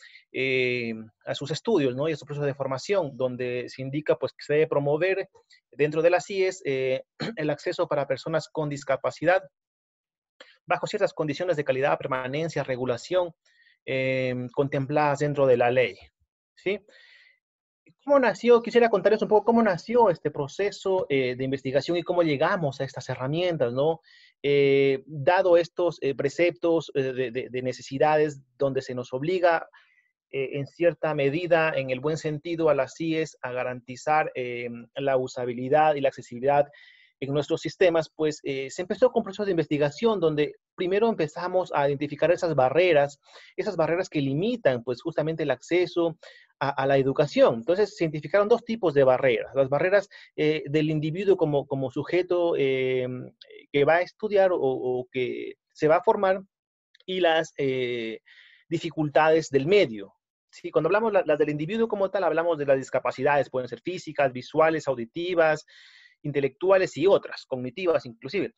a sus estudios, ¿no? Y a su proceso de formación, donde se indica, pues, que se debe promover dentro de las IES el acceso para personas con discapacidad, bajo ciertas condiciones de calidad, permanencia, regulación, contempladas dentro de la ley, ¿sí? ¿Cómo nació? Quisiera contarles un poco cómo nació este proceso de investigación y cómo llegamos a estas herramientas, ¿no? Dado estos preceptos de necesidades donde se nos obliga en cierta medida, en el buen sentido, a las IES a garantizar la usabilidad y la accesibilidad en nuestros sistemas, pues se empezó con procesos de investigación donde primero empezamos a identificar esas barreras que limitan pues justamente el acceso a la educación. Entonces se identificaron dos tipos de barreras, las barreras del individuo como sujeto que va a estudiar o que se va a formar y las dificultades del medio. Sí, cuando hablamos las del individuo como tal, hablamos de las discapacidades, pueden ser físicas, visuales, auditivas, intelectuales y otras, cognitivas inclusive.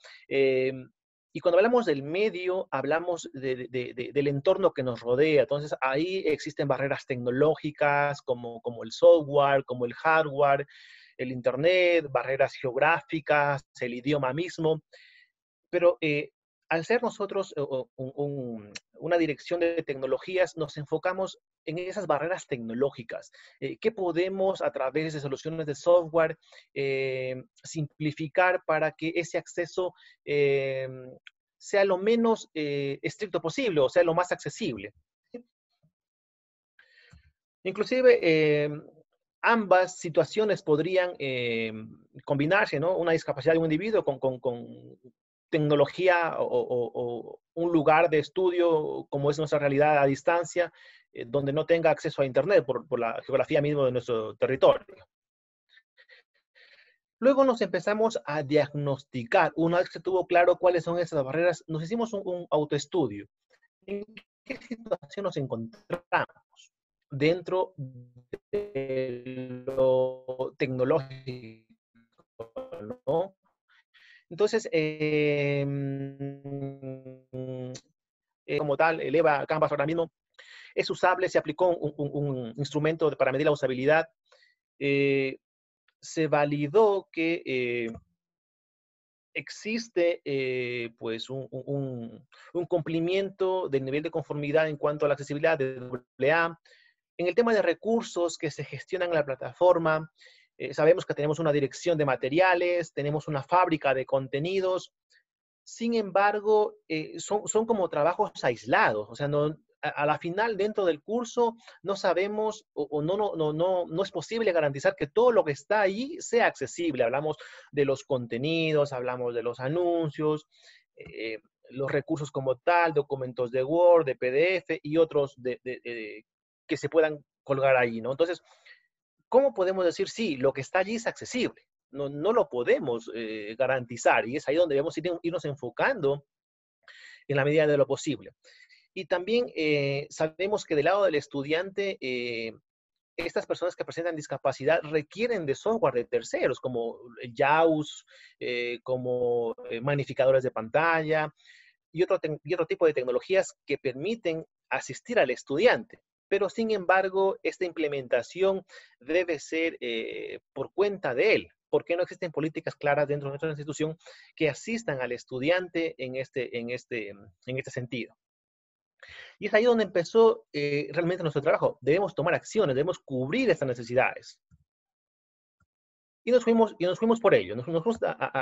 Y cuando hablamos del medio, hablamos del entorno que nos rodea. Entonces, ahí existen barreras tecnológicas como el software, como el hardware, el internet, barreras geográficas, el idioma mismo. Pero al ser nosotros una dirección de tecnologías, nos enfocamos en esas barreras tecnológicas. ¿Qué podemos a través de soluciones de software simplificar para que ese acceso sea lo menos estricto posible o sea lo más accesible? Inclusive, ambas situaciones podrían combinarse, ¿no? Una discapacidad de un individuo con tecnología o un lugar de estudio como es nuestra realidad a distancia, donde no tenga acceso a Internet por la geografía misma de nuestro territorio. Luego nos empezamos a diagnosticar. Una vez que tuvo claro cuáles son esas barreras, nos hicimos un autoestudio. ¿En qué situación nos encontramos dentro de lo tecnológico, ¿no? Entonces, como tal, el EVA Canvas ahora mismo es usable, se aplicó un instrumento para medir la usabilidad, se validó que existe pues un cumplimiento del nivel de conformidad en cuanto a la accesibilidad de AA. En el tema de recursos que se gestionan en la plataforma, sabemos que tenemos una dirección de materiales, tenemos una fábrica de contenidos. Sin embargo, son como trabajos aislados. O sea, no, a la final, dentro del curso, no sabemos o no es posible garantizar que todo lo que está ahí sea accesible. Hablamos de los contenidos, hablamos de los anuncios, los recursos como tal, documentos de Word, de PDF y otros que se puedan colgar ahí, ¿no? Entonces, ¿cómo podemos decir, sí, lo que está allí es accesible? No lo podemos garantizar, y es ahí donde debemos irnos enfocando en la medida de lo posible. Y también sabemos que del lado del estudiante, estas personas que presentan discapacidad requieren de software de terceros, como JAWS, como magnificadores de pantalla y otro tipo de tecnologías que permiten asistir al estudiante. Pero, sin embargo, esta implementación debe ser por cuenta de él, porque no existen políticas claras dentro de nuestra institución que asistan al estudiante en este sentido. Y es ahí donde empezó realmente nuestro trabajo. Debemos tomar acciones, debemos cubrir estas necesidades. Y nos fuimos por ello, nos fuimos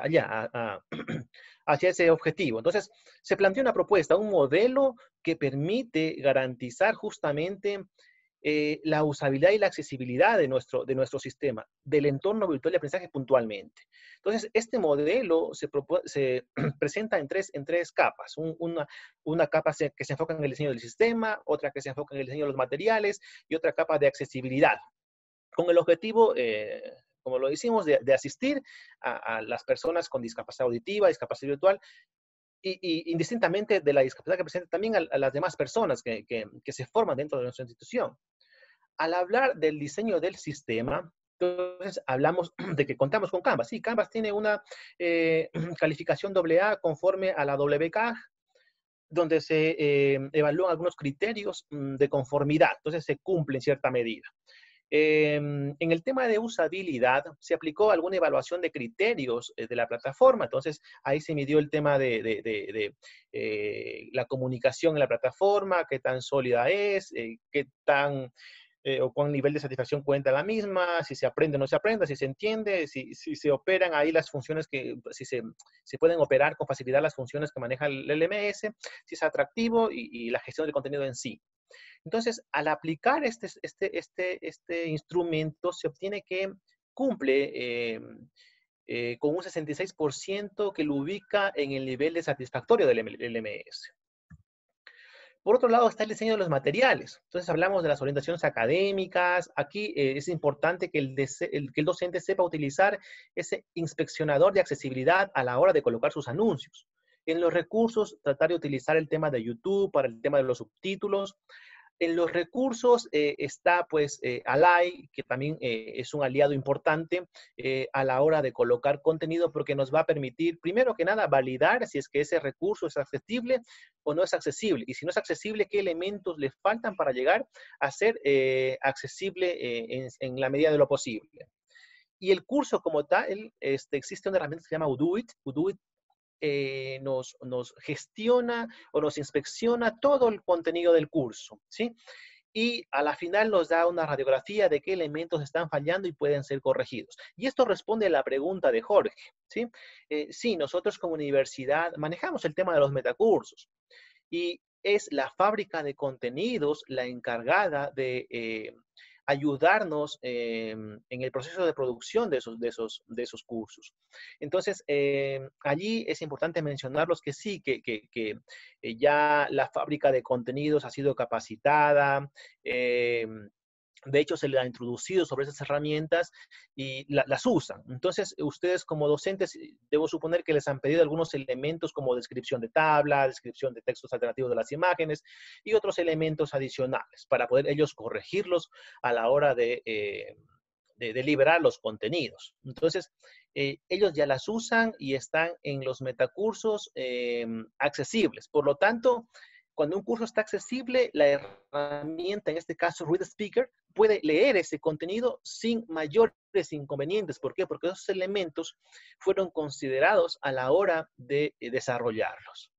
hacia ese objetivo. Entonces, se planteó una propuesta, un modelo que permite garantizar justamente la usabilidad y la accesibilidad de nuestro sistema, del entorno virtual de aprendizaje puntualmente. Entonces, este modelo se presenta en tres capas. Una capa que se enfoca en el diseño del sistema, otra que se enfoca en el diseño de los materiales y otra capa de accesibilidad, con el objetivo, como lo decimos, de asistir a las personas con discapacidad auditiva, discapacidad visual, y indistintamente de la discapacidad que presenta también a las demás personas que se forman dentro de nuestra institución. Al hablar del diseño del sistema, entonces hablamos de que contamos con Canvas. Sí, Canvas tiene una calificación AA conforme a la WCAG, donde se evalúan algunos criterios de conformidad. Entonces se cumple en cierta medida. En el tema de usabilidad, se aplicó alguna evaluación de criterios de la plataforma. Entonces, ahí se midió el tema de la comunicación en la plataforma, qué tan sólida es, qué tan o cuán nivel de satisfacción cuenta la misma, si se aprende o no se aprende, si se entiende, si se operan ahí las funciones si se pueden operar con facilidad las funciones que maneja el LMS, si es atractivo y la gestión del contenido en sí. Entonces, al aplicar este instrumento, se obtiene que cumple con un 66% que lo ubica en el nivel de satisfactorio del LMS. Por otro lado, está el diseño de los materiales. Entonces, hablamos de las orientaciones académicas. Aquí es importante que el docente sepa utilizar ese inspeccionador de accesibilidad a la hora de colocar sus anuncios. En los recursos, tratar de utilizar el tema de YouTube para el tema de los subtítulos. En los recursos está pues Alai, que también es un aliado importante a la hora de colocar contenido, porque nos va a permitir, primero que nada, validar si es que ese recurso es accesible o no es accesible. Y si no es accesible, qué elementos le faltan para llegar a ser accesible en la medida de lo posible. Y el curso como tal, existe una herramienta que se llama Uduit. Uduit nos gestiona o nos inspecciona todo el contenido del curso, ¿sí? Y a la final nos da una radiografía de qué elementos están fallando y pueden ser corregidos. Y esto responde a la pregunta de Jorge, ¿sí? Sí, nosotros como universidad manejamos el tema de los metacursos y es la fábrica de contenidos la encargada de ayudarnos en el proceso de producción de esos cursos. Entonces, allí es importante mencionarlos que sí, que ya la fábrica de contenidos ha sido capacitada, de hecho, se le ha introducido sobre esas herramientas y las usan. Entonces, ustedes como docentes, debo suponer que les han pedido algunos elementos como descripción de tabla, descripción de textos alternativos de las imágenes y otros elementos adicionales para poder ellos corregirlos a la hora de liberar los contenidos. Entonces, ellos ya las usan y están en los metacursos accesibles. Por lo tanto, cuando un curso está accesible, la herramienta, en este caso ReadSpeaker, puede leer ese contenido sin mayores inconvenientes. ¿Por qué? Porque esos elementos fueron considerados a la hora de desarrollarlos.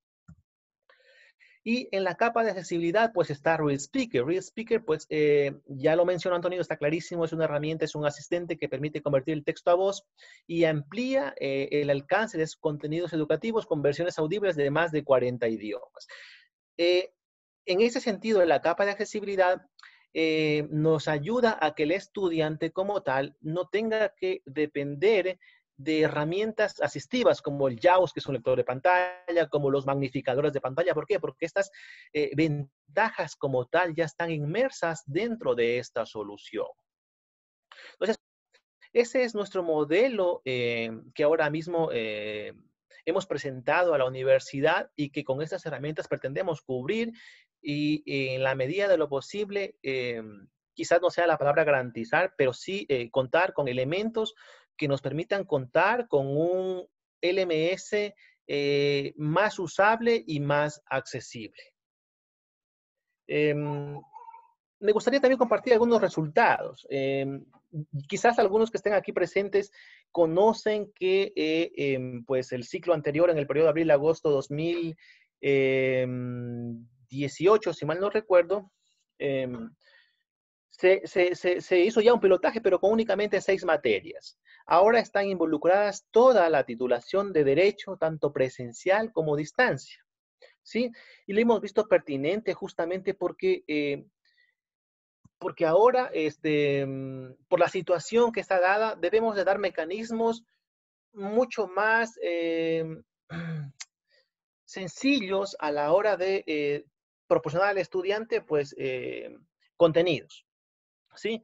Y en la capa de accesibilidad, pues está ReadSpeaker. ReadSpeaker, pues ya lo mencionó Antonio, está clarísimo, es una herramienta, es un asistente que permite convertir el texto a voz y amplía el alcance de sus contenidos educativos con versiones audibles de más de 40 idiomas. en ese sentido, la capa de accesibilidad nos ayuda a que el estudiante como tal no tenga que depender de herramientas asistivas como el JAWS, que es un lector de pantalla, como los magnificadores de pantalla. ¿Por qué? Porque estas ventajas como tal ya están inmersas dentro de esta solución. Entonces, ese es nuestro modelo que ahora mismo hemos presentado a la universidad y que con estas herramientas pretendemos cubrir y en la medida de lo posible, quizás no sea la palabra garantizar, pero sí contar con elementos que nos permitan contar con un LMS más usable y más accesible. Me gustaría también compartir algunos resultados. Quizás algunos que estén aquí presentes conocen que pues el ciclo anterior, en el periodo de abril-agosto 2018, si mal no recuerdo, se hizo ya un pilotaje, pero con únicamente 6 materias. Ahora están involucradas toda la titulación de Derecho, tanto presencial como distancia, ¿sí? Y lo hemos visto pertinente justamente porque ahora, por la situación que está dada, debemos de dar mecanismos mucho más sencillos a la hora de proporcionar al estudiante, pues, contenidos, ¿sí?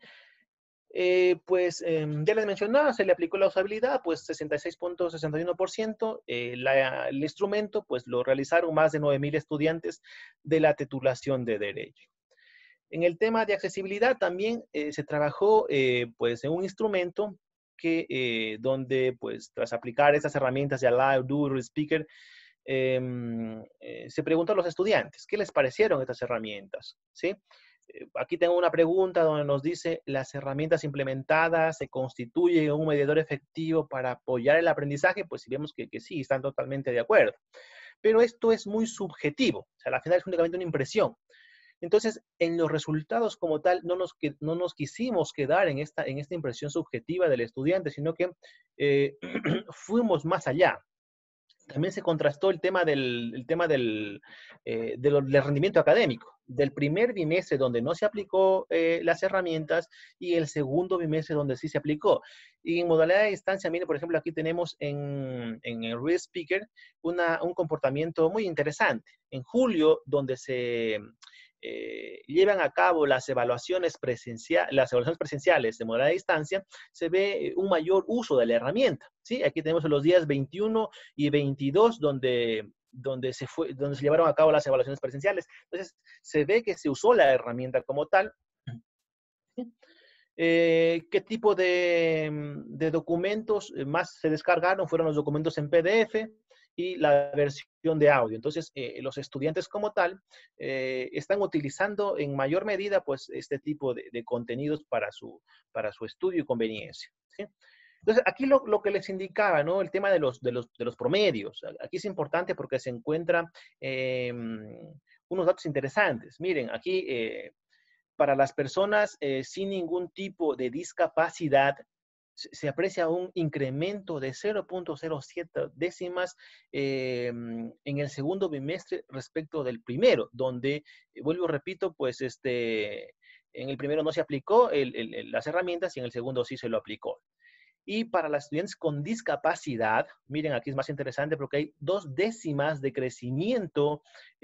Ya les mencionaba, se le aplicó la usabilidad, pues 66.61%. El instrumento, pues lo realizaron más de 9,000 estudiantes de la titulación de Derecho. En el tema de accesibilidad también se trabajó pues en un instrumento que donde pues tras aplicar estas herramientas de Alive, Doodle, Speaker, se preguntó a los estudiantes, ¿qué les parecieron estas herramientas? ¿Sí? Aquí tengo una pregunta donde nos dice, ¿las herramientas implementadas se constituyen un mediador efectivo para apoyar el aprendizaje? Pues si vemos que sí, están totalmente de acuerdo. Pero esto es muy subjetivo, o sea, al final es únicamente una impresión. Entonces, en los resultados como tal, no nos quisimos quedar en esta impresión subjetiva del estudiante, sino que fuimos más allá. También se contrastó el tema del rendimiento académico, del primer bimestre donde no se aplicó las herramientas y el segundo bimestre donde sí se aplicó. Y en modalidad de distancia, mire, por ejemplo, aquí tenemos en el Real Speaker un comportamiento muy interesante. En julio, donde se llevan a cabo las evaluaciones presenciales de modalidad de distancia, se ve un mayor uso de la herramienta, ¿sí? Aquí tenemos los días 21 y 22 donde se llevaron a cabo las evaluaciones presenciales. Entonces, se ve que se usó la herramienta como tal. ¿Sí? ¿Qué tipo de documentos más se descargaron? Fueron los documentos en PDF y la versión de audio. Entonces, los estudiantes como tal están utilizando en mayor medida pues, este tipo de contenidos para su estudio y conveniencia, ¿sí? Entonces, aquí lo que les indicaba, ¿no? El tema de los promedios. Aquí es importante porque se encuentran unos datos interesantes. Miren, aquí para las personas sin ningún tipo de discapacidad, se aprecia un incremento de 0.07 décimas en el segundo bimestre respecto del primero, donde, vuelvo, repito, pues en el primero no se aplicó las herramientas y en el segundo sí se lo aplicó. Y para las estudiantes con discapacidad, miren, aquí es más interesante porque hay 2 décimas de crecimiento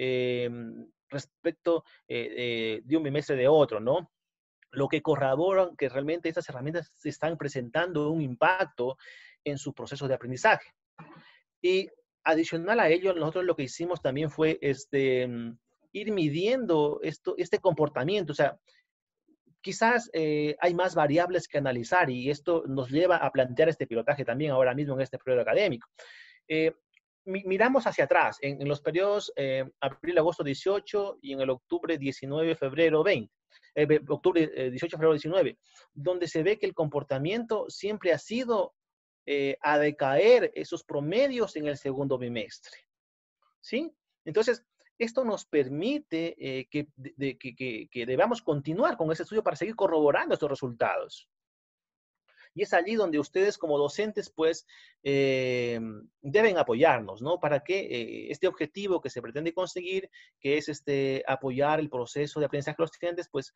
respecto de un bimestre de otro, ¿no? Lo que corroboran que realmente estas herramientas están presentando un impacto en su proceso de aprendizaje. Y adicional a ello, nosotros lo que hicimos también fue ir midiendo este comportamiento. O sea, quizás hay más variables que analizar y esto nos lleva a plantear este pilotaje también ahora mismo en este periodo académico. Miramos hacia atrás, en los periodos abril-agosto 18 y en el octubre 19-febrero 20. Octubre 18, febrero 19, donde se ve que el comportamiento siempre ha sido a decaer esos promedios en el segundo bimestre, ¿sí? Entonces, esto nos permite que debamos continuar con ese estudio para seguir corroborando estos resultados. Y es allí donde ustedes como docentes, pues, deben apoyarnos, ¿no? Para que este objetivo que se pretende conseguir, que es apoyar el proceso de aprendizaje de los estudiantes, pues,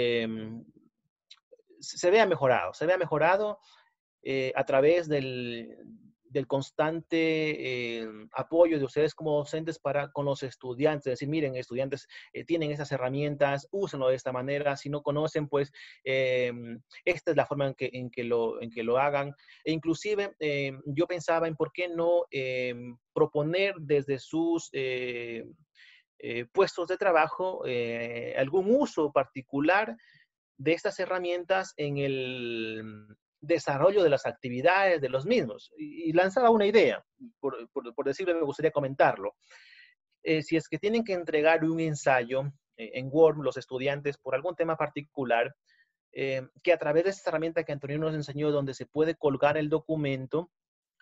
se vea mejorado a través del constante apoyo de ustedes como docentes para con los estudiantes. Es decir, miren, estudiantes tienen esas herramientas, úsenlo de esta manera. Si no conocen, pues esta es la forma en que lo hagan. E inclusive yo pensaba en por qué no proponer desde sus puestos de trabajo algún uso particular de estas herramientas en el desarrollo de las actividades de los mismos. Y lanzaba una idea, por decirlo, me gustaría comentarlo. Si es que tienen que entregar un ensayo en Word, los estudiantes, por algún tema particular, que a través de esta herramienta que Antonio nos enseñó, donde se puede colgar el documento,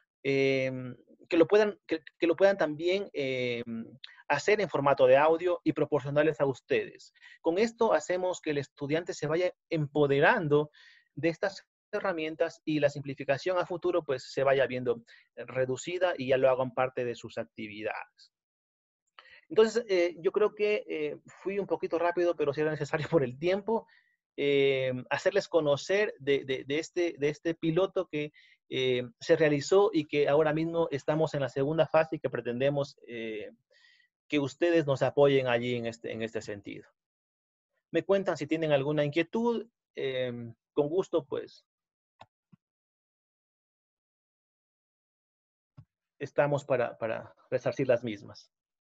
que lo puedan también hacer en formato de audio y proporcionarles a ustedes. Con esto hacemos que el estudiante se vaya empoderando de estas herramientas y la simplificación a futuro pues se vaya viendo reducida y ya lo hagan parte de sus actividades. Entonces, yo creo que fui un poquito rápido, pero si era necesario por el tiempo, hacerles conocer de este piloto que se realizó y que ahora mismo estamos en la segunda fase y que pretendemos que ustedes nos apoyen allí en este sentido. Me cuentan si tienen alguna inquietud, con gusto, pues, estamos para resarcir las mismas.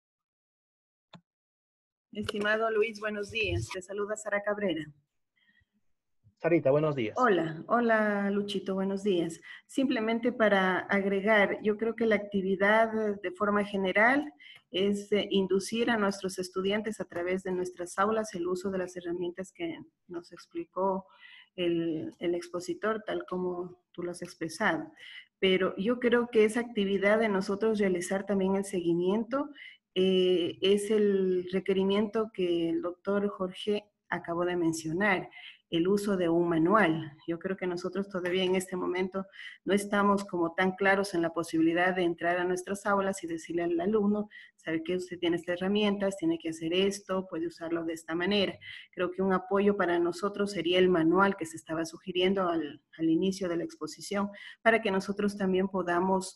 Estimado Luis, buenos días. Te saluda Sara Cabrera. Sarita, buenos días. Hola, hola Luchito, buenos días. Simplemente para agregar, yo creo que la actividad de forma general es inducir a nuestros estudiantes a través de nuestras aulas el uso de las herramientas que nos explicó el expositor, tal como tú lo has expresado. Pero yo creo que esa actividad de nosotros realizar también el seguimiento es el requerimiento que el doctor Jorge acabó de mencionar, el uso de un manual. Yo creo que nosotros todavía en este momento no estamos como tan claros en la posibilidad de entrar a nuestras aulas y decirle al alumno, sabe que usted tiene estas herramientas, tiene que hacer esto, puede usarlo de esta manera. Creo que un apoyo para nosotros sería el manual que se estaba sugiriendo al inicio de la exposición, para que nosotros también podamos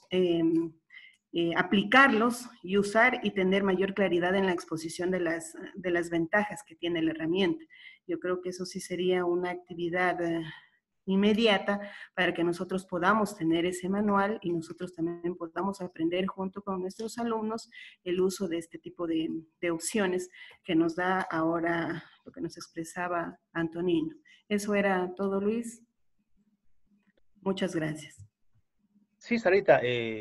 aplicarlos y usar y tener mayor claridad en la exposición de las ventajas que tiene la herramienta. Yo creo que eso sí sería una actividad inmediata para que nosotros podamos tener ese manual y nosotros también podamos aprender junto con nuestros alumnos el uso de este tipo de opciones que nos da ahora lo que nos expresaba Antonino. Eso era todo, Luis. Muchas gracias. Sí, Sarita,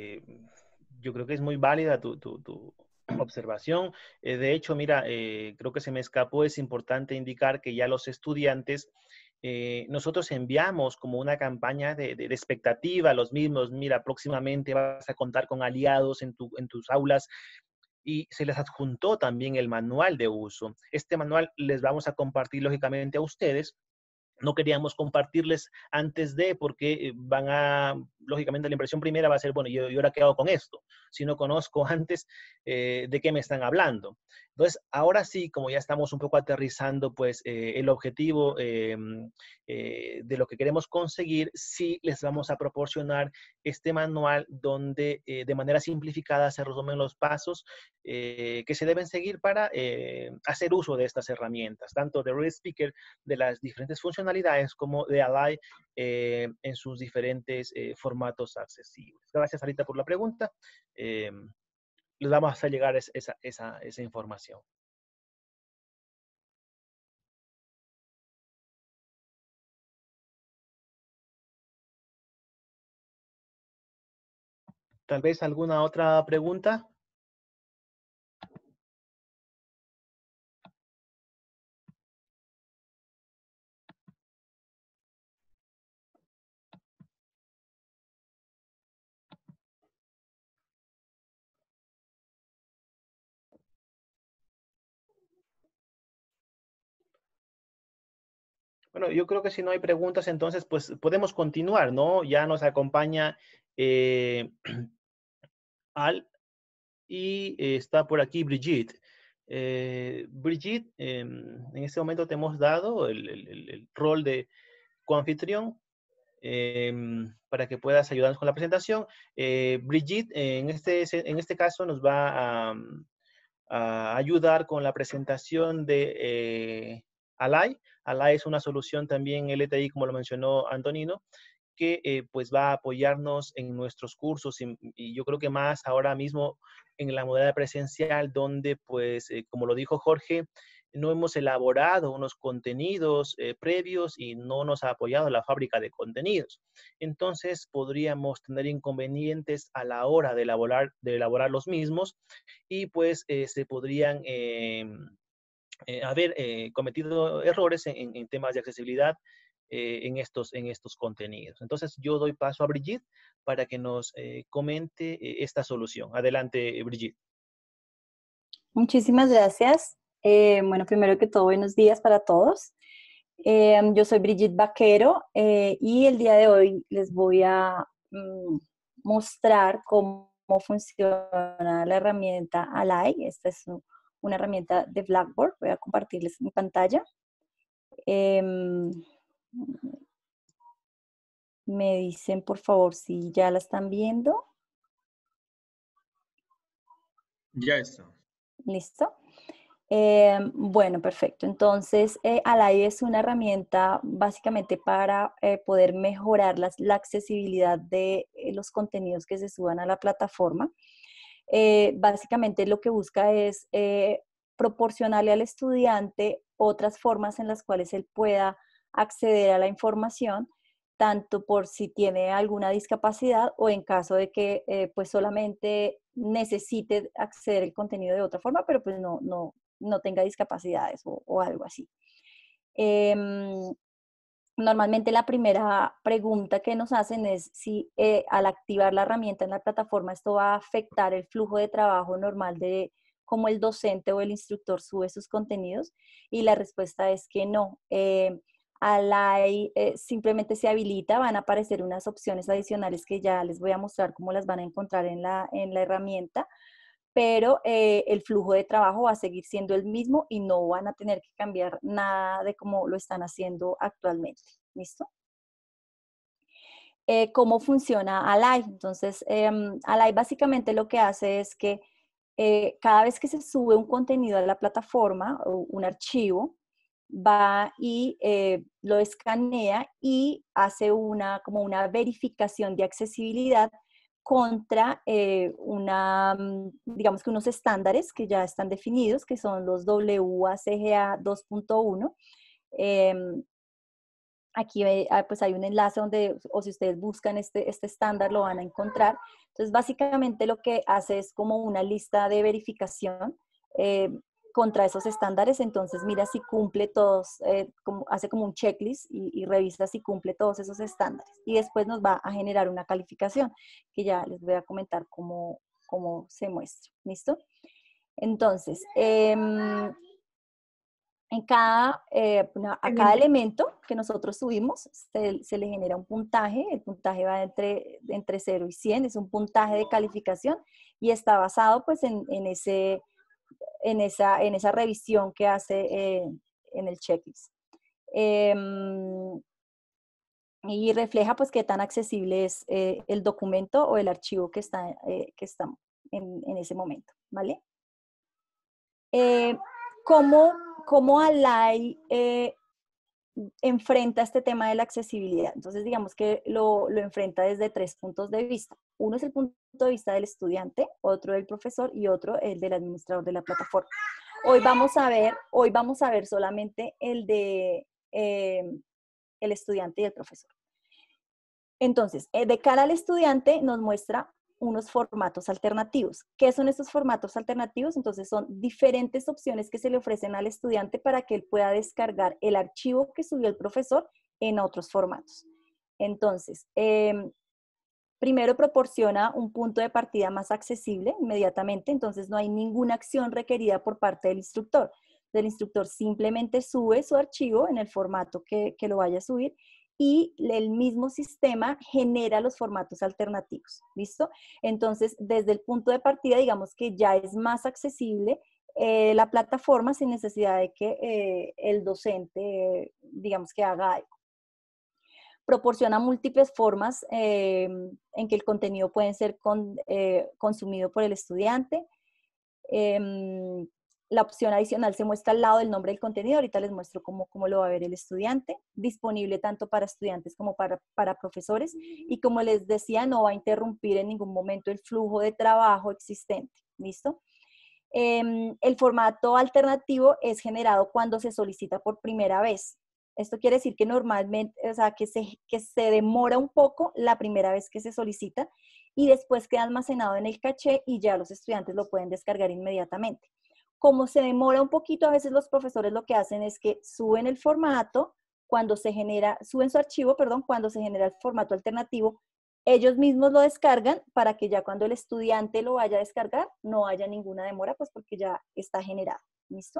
yo creo que es muy válida tu observación. De hecho, mira, creo que se me escapó, es importante indicar que ya los estudiantes, nosotros enviamos como una campaña de expectativa a los mismos, mira, próximamente vas a contar con aliados en tus aulas, y se les adjuntó también el manual de uso. Este manual les vamos a compartir lógicamente a ustedes. No queríamos compartirles antes de, porque lógicamente la impresión primera va a ser, bueno, ¿y ahora qué hago con esto? Si no conozco antes de qué me están hablando. Entonces, ahora sí, como ya estamos un poco aterrizando, pues, el objetivo de lo que queremos conseguir, sí les vamos a proporcionar este manual donde de manera simplificada se resumen los pasos que se deben seguir para hacer uso de estas herramientas, tanto de ReadSpeaker, de las diferentes funcionalidades, como de Ally en sus diferentes formatos accesibles. Gracias, Arita, por la pregunta. Les vamos a hacer llegar esa información. Tal vez alguna otra pregunta. Bueno, yo creo que si no hay preguntas, entonces pues podemos continuar, ¿no? Ya nos acompaña Al y está por aquí Brigitte. Brigitte, en este momento te hemos dado el rol de coanfitrión para que puedas ayudarnos con la presentación. Brigitte, en este caso, nos va a ayudar con la presentación de Alay. Alay es una solución también LTI, como lo mencionó Antonino, que pues va a apoyarnos en nuestros cursos y yo creo que más ahora mismo en la modalidad presencial donde pues como lo dijo Jorge, no hemos elaborado unos contenidos previos y no nos ha apoyado la fábrica de contenidos. Entonces podríamos tener inconvenientes a la hora de elaborar los mismos y pues se podrían haber cometido errores en temas de accesibilidad en estos contenidos. Entonces, yo doy paso a Brigitte para que nos comente esta solución. Adelante, Brigitte. Muchísimas gracias. Bueno, primero que todo, buenos días para todos. Yo soy Brigitte Vaquero y el día de hoy les voy a mostrar cómo funciona la herramienta Alay. Esta es una herramienta de Blackboard. Voy a compartirles mi pantalla. Me dicen, por favor, si ya la están viendo. Ya está. ¿Listo? Bueno, perfecto. Entonces, Alay es una herramienta básicamente para poder mejorar la accesibilidad de los contenidos que se suban a la plataforma. Básicamente lo que busca es proporcionarle al estudiante otras formas en las cuales él pueda acceder a la información, tanto por si tiene alguna discapacidad o en caso de que pues solamente necesite acceder al contenido de otra forma, pero pues no tenga discapacidades o algo así. Normalmente la primera pregunta que nos hacen es si al activar la herramienta en la plataforma esto va a afectar el flujo de trabajo normal de cómo el docente o el instructor sube sus contenidos, y la respuesta es que no. Alay simplemente se habilita, van a aparecer unas opciones adicionales que ya les voy a mostrar cómo las van a encontrar en la herramienta, pero el flujo de trabajo va a seguir siendo el mismo y no van a tener que cambiar nada de cómo lo están haciendo actualmente. ¿Listo? ¿Cómo funciona Alay? Entonces, Alay básicamente lo que hace es que cada vez que se sube un contenido a la plataforma o un archivo, va y lo escanea y hace como una verificación de accesibilidad contra digamos que unos estándares que ya están definidos, que son los WCAG 2.1. Aquí pues hay un enlace donde, o si ustedes buscan este estándar, lo van a encontrar. Entonces, básicamente lo que hace es como una lista de verificación contra esos estándares. Entonces, mira si cumple todos, hace como un checklist y revisa si cumple todos esos estándares. Y después nos va a generar una calificación, que ya les voy a comentar cómo se muestra. ¿Listo? Entonces, a cada elemento que nosotros subimos se le genera un puntaje. El puntaje va entre 0 y 100, es un puntaje de calificación y está basado pues en esa revisión que hace en el checklist. Y refleja pues qué tan accesible es el documento o el archivo que está en ese momento, ¿vale? ¿Cómo Alay enfrenta este tema de la accesibilidad? Entonces, digamos que lo enfrenta desde 3 puntos de vista. Uno es el punto de vista del estudiante, otro del profesor y otro el del administrador de la plataforma. Hoy vamos a ver solamente el de el estudiante y el profesor. Entonces, de cara al estudiante nos muestra unos formatos alternativos. ¿Qué son estos formatos alternativos? Entonces son diferentes opciones que se le ofrecen al estudiante para que él pueda descargar el archivo que subió el profesor en otros formatos. Entonces, primero proporciona un punto de partida más accesible inmediatamente, entonces no hay ninguna acción requerida por parte del instructor. El instructor simplemente sube su archivo en el formato que lo vaya a subir y el mismo sistema genera los formatos alternativos, ¿listo? Entonces, desde el punto de partida, digamos que ya es más accesible la plataforma sin necesidad de que el docente, digamos que haga algo. Proporciona múltiples formas en que el contenido puede ser consumido por el estudiante. La opción adicional se muestra al lado del nombre del contenido. Ahorita les muestro cómo lo va a ver el estudiante. Disponible tanto para estudiantes como para profesores. Y como les decía, no va a interrumpir en ningún momento el flujo de trabajo existente. ¿Listo? El formato alternativo es generado cuando se solicita por primera vez. Esto quiere decir que normalmente, o sea, que se demora un poco la primera vez que se solicita y después queda almacenado en el caché y ya los estudiantes lo pueden descargar inmediatamente. Como se demora un poquito, a veces los profesores lo que hacen es que suben el formato, suben su archivo, perdón, cuando se genera el formato alternativo, ellos mismos lo descargan para que ya cuando el estudiante lo vaya a descargar no haya ninguna demora, pues porque ya está generado. ¿Listo?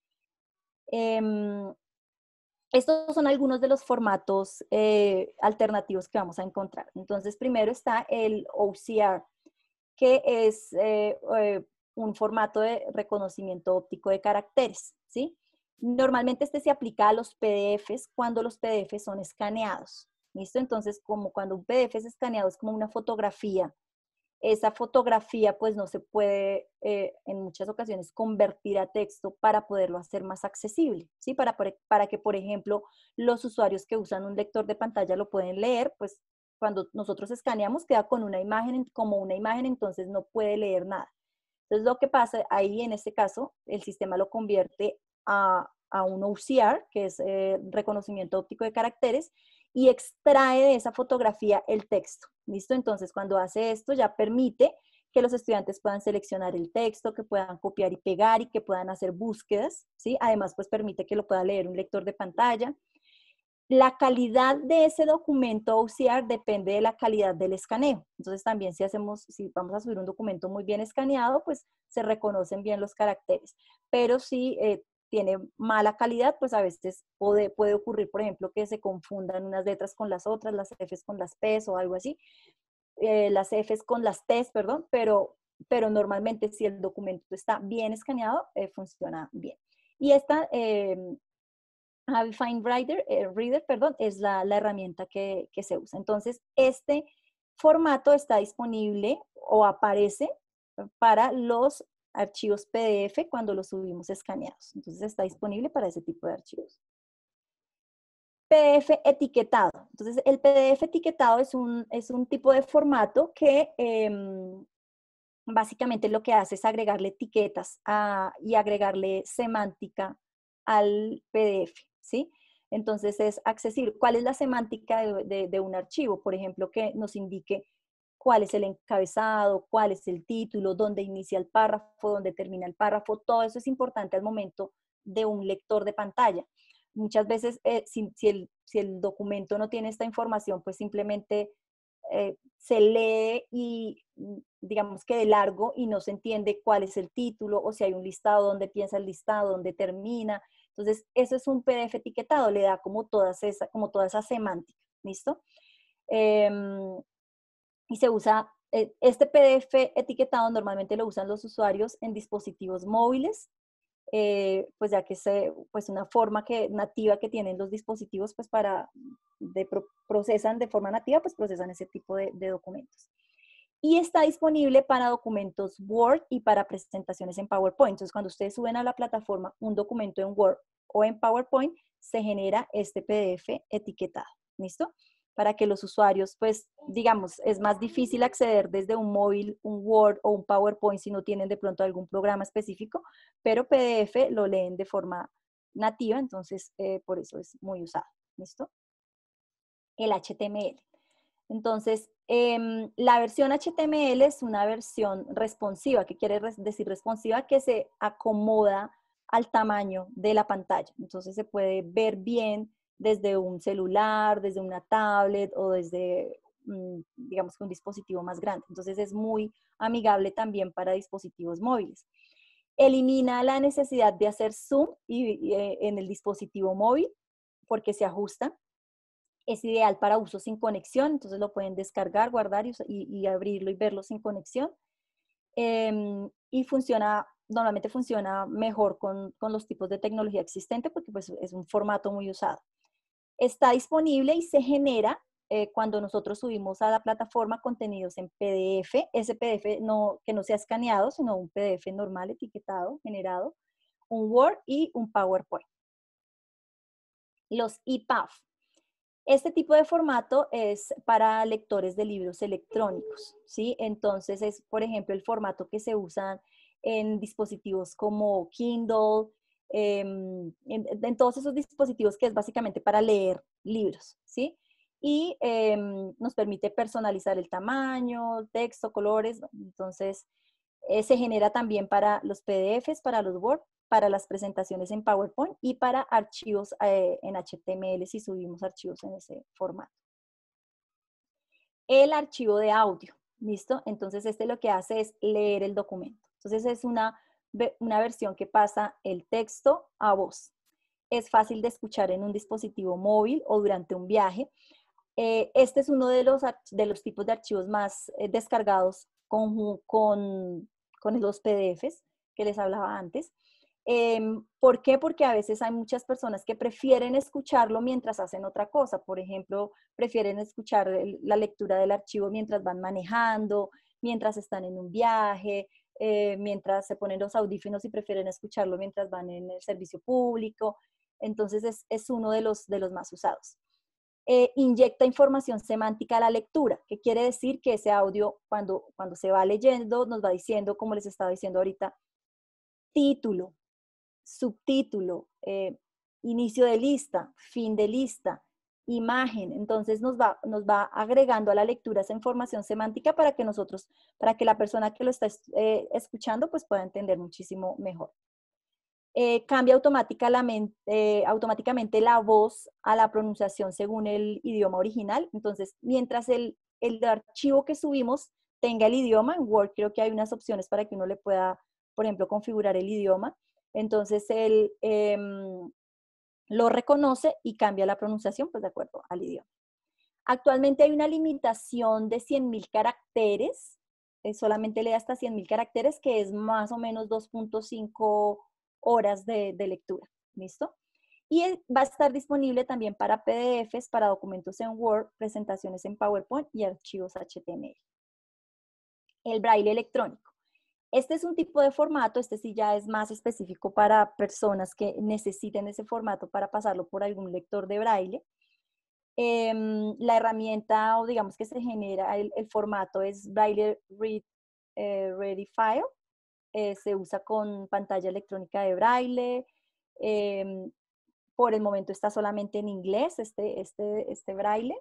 Estos son algunos de los formatos alternativos que vamos a encontrar. Entonces, primero está el OCR, que es un formato de reconocimiento óptico de caracteres, ¿sí? Normalmente este se aplica a los PDFs cuando los PDFs son escaneados, ¿listo? Entonces, como cuando un PDF es escaneado es como una fotografía, esa fotografía pues no se puede en muchas ocasiones convertir a texto para poderlo hacer más accesible, ¿sí? Para que, por ejemplo, los usuarios que usan un lector de pantalla lo pueden leer, pues cuando nosotros escaneamos queda con una imagen, como una imagen, entonces no puede leer nada. Entonces lo que pasa ahí en este caso, el sistema lo convierte a un OCR, que es reconocimiento óptico de caracteres, y extrae de esa fotografía el texto. ¿Listo? Entonces, cuando hace esto, ya permite que los estudiantes puedan seleccionar el texto, que puedan copiar y pegar y que puedan hacer búsquedas, ¿sí? Además, pues permite que lo pueda leer un lector de pantalla. La calidad de ese documento OCR depende de la calidad del escaneo. Entonces, también si vamos a subir un documento muy bien escaneado, pues se reconocen bien los caracteres. Pero si tiene mala calidad, pues a veces puede ocurrir, por ejemplo, que se confundan unas letras con las otras, las Fs con las Ps o algo así, las Fs con las Ts, perdón, pero normalmente si el documento está bien escaneado, funciona bien. Y esta Avifine Reader, perdón, es la herramienta que se usa. Entonces, este formato está disponible o aparece para los archivos PDF cuando los subimos escaneados. Entonces está disponible para ese tipo de archivos. PDF etiquetado. Entonces el PDF etiquetado es un tipo de formato que básicamente lo que hace es agregarle etiquetas y agregarle semántica al PDF, ¿sí? Entonces es accesible. ¿Cuál es la semántica de un archivo? Por ejemplo, que nos indique cuál es el encabezado, cuál es el título, dónde inicia el párrafo, dónde termina el párrafo. Todo eso es importante al momento de un lector de pantalla. Muchas veces, si el documento no tiene esta información, pues simplemente se lee y digamos que de largo y no se entiende cuál es el título o si hay un listado, dónde piensa el listado, dónde termina. Entonces, eso es un PDF etiquetado, le da como toda esa semántica, ¿listo? Y se usa, este PDF etiquetado normalmente lo usan los usuarios en dispositivos móviles, pues ya que es pues una forma nativa que tienen los dispositivos, pues procesan de forma nativa, pues procesan ese tipo de documentos. Y está disponible para documentos Word y para presentaciones en PowerPoint. Entonces, cuando ustedes suben a la plataforma un documento en Word o en PowerPoint, se genera este PDF etiquetado. ¿Listo? Para que los usuarios, pues, digamos, es más difícil acceder desde un móvil, un Word o un PowerPoint si no tienen de pronto algún programa específico, pero PDF lo leen de forma nativa, entonces por eso es muy usado. ¿Listo? El HTML. Entonces, la versión HTML es una versión responsiva. ¿Qué quiere decir responsiva? Que se acomoda al tamaño de la pantalla. Entonces, se puede ver bien desde un celular, desde una tablet o desde, digamos, un dispositivo más grande. Entonces, es muy amigable también para dispositivos móviles. Elimina la necesidad de hacer zoom en el dispositivo móvil porque se ajusta. Es ideal para uso sin conexión, entonces lo pueden descargar, guardar y abrirlo y verlo sin conexión. Y normalmente funciona mejor con los tipos de tecnología existente porque pues, es un formato muy usado. Está disponible y se genera cuando nosotros subimos a la plataforma contenidos en PDF, ese PDF que no sea escaneado, sino un PDF normal, etiquetado, generado, un Word y un PowerPoint. Los EPUB. Este tipo de formato es para lectores de libros electrónicos, ¿sí? Entonces es, por ejemplo, el formato que se usa en dispositivos como Kindle, en todos esos dispositivos que es básicamente para leer libros, ¿sí? Y nos permite personalizar el tamaño, texto, colores. Entonces, se genera también para los PDFs, para los Word, para las presentaciones en PowerPoint y para archivos en HTML si subimos archivos en ese formato. El archivo de audio, ¿listo? Entonces, este lo que hace es leer el documento. Entonces, es una versión que pasa el texto a voz. Es fácil de escuchar en un dispositivo móvil o durante un viaje. Este es uno de los tipos de archivos más descargados con los PDFs que les hablaba antes. ¿Por qué? Porque a veces hay muchas personas que prefieren escucharlo mientras hacen otra cosa. Por ejemplo, prefieren escuchar la lectura del archivo mientras van manejando, mientras están en un viaje, mientras se ponen los audífonos y prefieren escucharlo mientras van en el servicio público. Entonces es uno de los más usados. Inyecta información semántica a la lectura, que quiere decir que ese audio cuando se va leyendo nos va diciendo, como les estaba diciendo ahorita, título, subtítulo, inicio de lista, fin de lista, imagen. Entonces nos va agregando a la lectura esa información semántica para que la persona que lo está escuchando pues pueda entender muchísimo mejor. Cambia automáticamente la voz a la pronunciación según el idioma original. Entonces, mientras el archivo que subimos tenga el idioma, en Word creo que hay unas opciones para que uno le pueda, por ejemplo, configurar el idioma. Entonces, él lo reconoce y cambia la pronunciación pues, de acuerdo al idioma. Actualmente hay una limitación de 100.000 caracteres. Solamente lee hasta 100.000 caracteres, que es más o menos 2.5 horas de lectura, ¿listo? Y va a estar disponible también para PDFs, para documentos en Word, presentaciones en PowerPoint y archivos HTML. El braille electrónico. Este es un tipo de formato, este sí ya es más específico para personas que necesiten ese formato para pasarlo por algún lector de braille. La herramienta, o digamos que se genera el formato es Braille Ready File. Se usa con pantalla electrónica de braille. Por el momento está solamente en inglés este braille.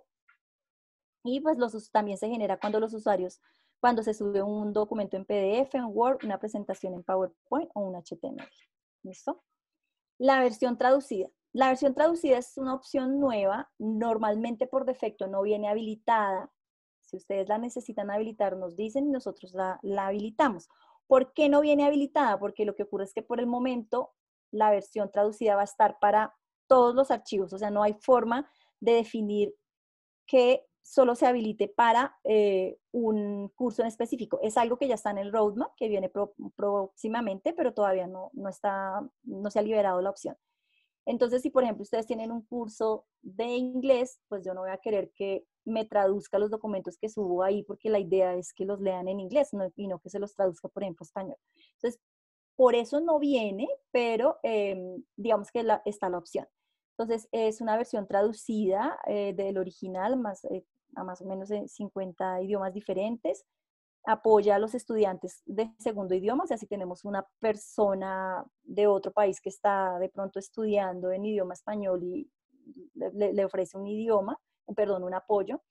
Y pues también se genera cuando se sube un documento en PDF, en Word, una presentación en PowerPoint o un HTML. ¿Listo? La versión traducida. La versión traducida es una opción nueva. Normalmente por defecto no viene habilitada. Si ustedes la necesitan habilitar, nos dicen y nosotros la habilitamos. ¿Por qué no viene habilitada? Porque lo que ocurre es que por el momento la versión traducida va a estar para todos los archivos. O sea, no hay forma de definir que solo se habilite para un curso en específico. Es algo que ya está en el roadmap, que viene próximamente, pero todavía no se ha liberado la opción. Entonces, si por ejemplo ustedes tienen un curso de inglés, pues yo no voy a querer que me traduzca los documentos que subo ahí, porque la idea es que los lean en inglés y no que se los traduzca, por ejemplo, a español. Entonces, por eso no viene, pero digamos que está la opción. Entonces, es una versión traducida del original, a más o menos 50 idiomas diferentes. Apoya a los estudiantes de segundo idioma, o sea, si tenemos una persona de otro país que está de pronto estudiando en idioma español y le ofrece un apoyo.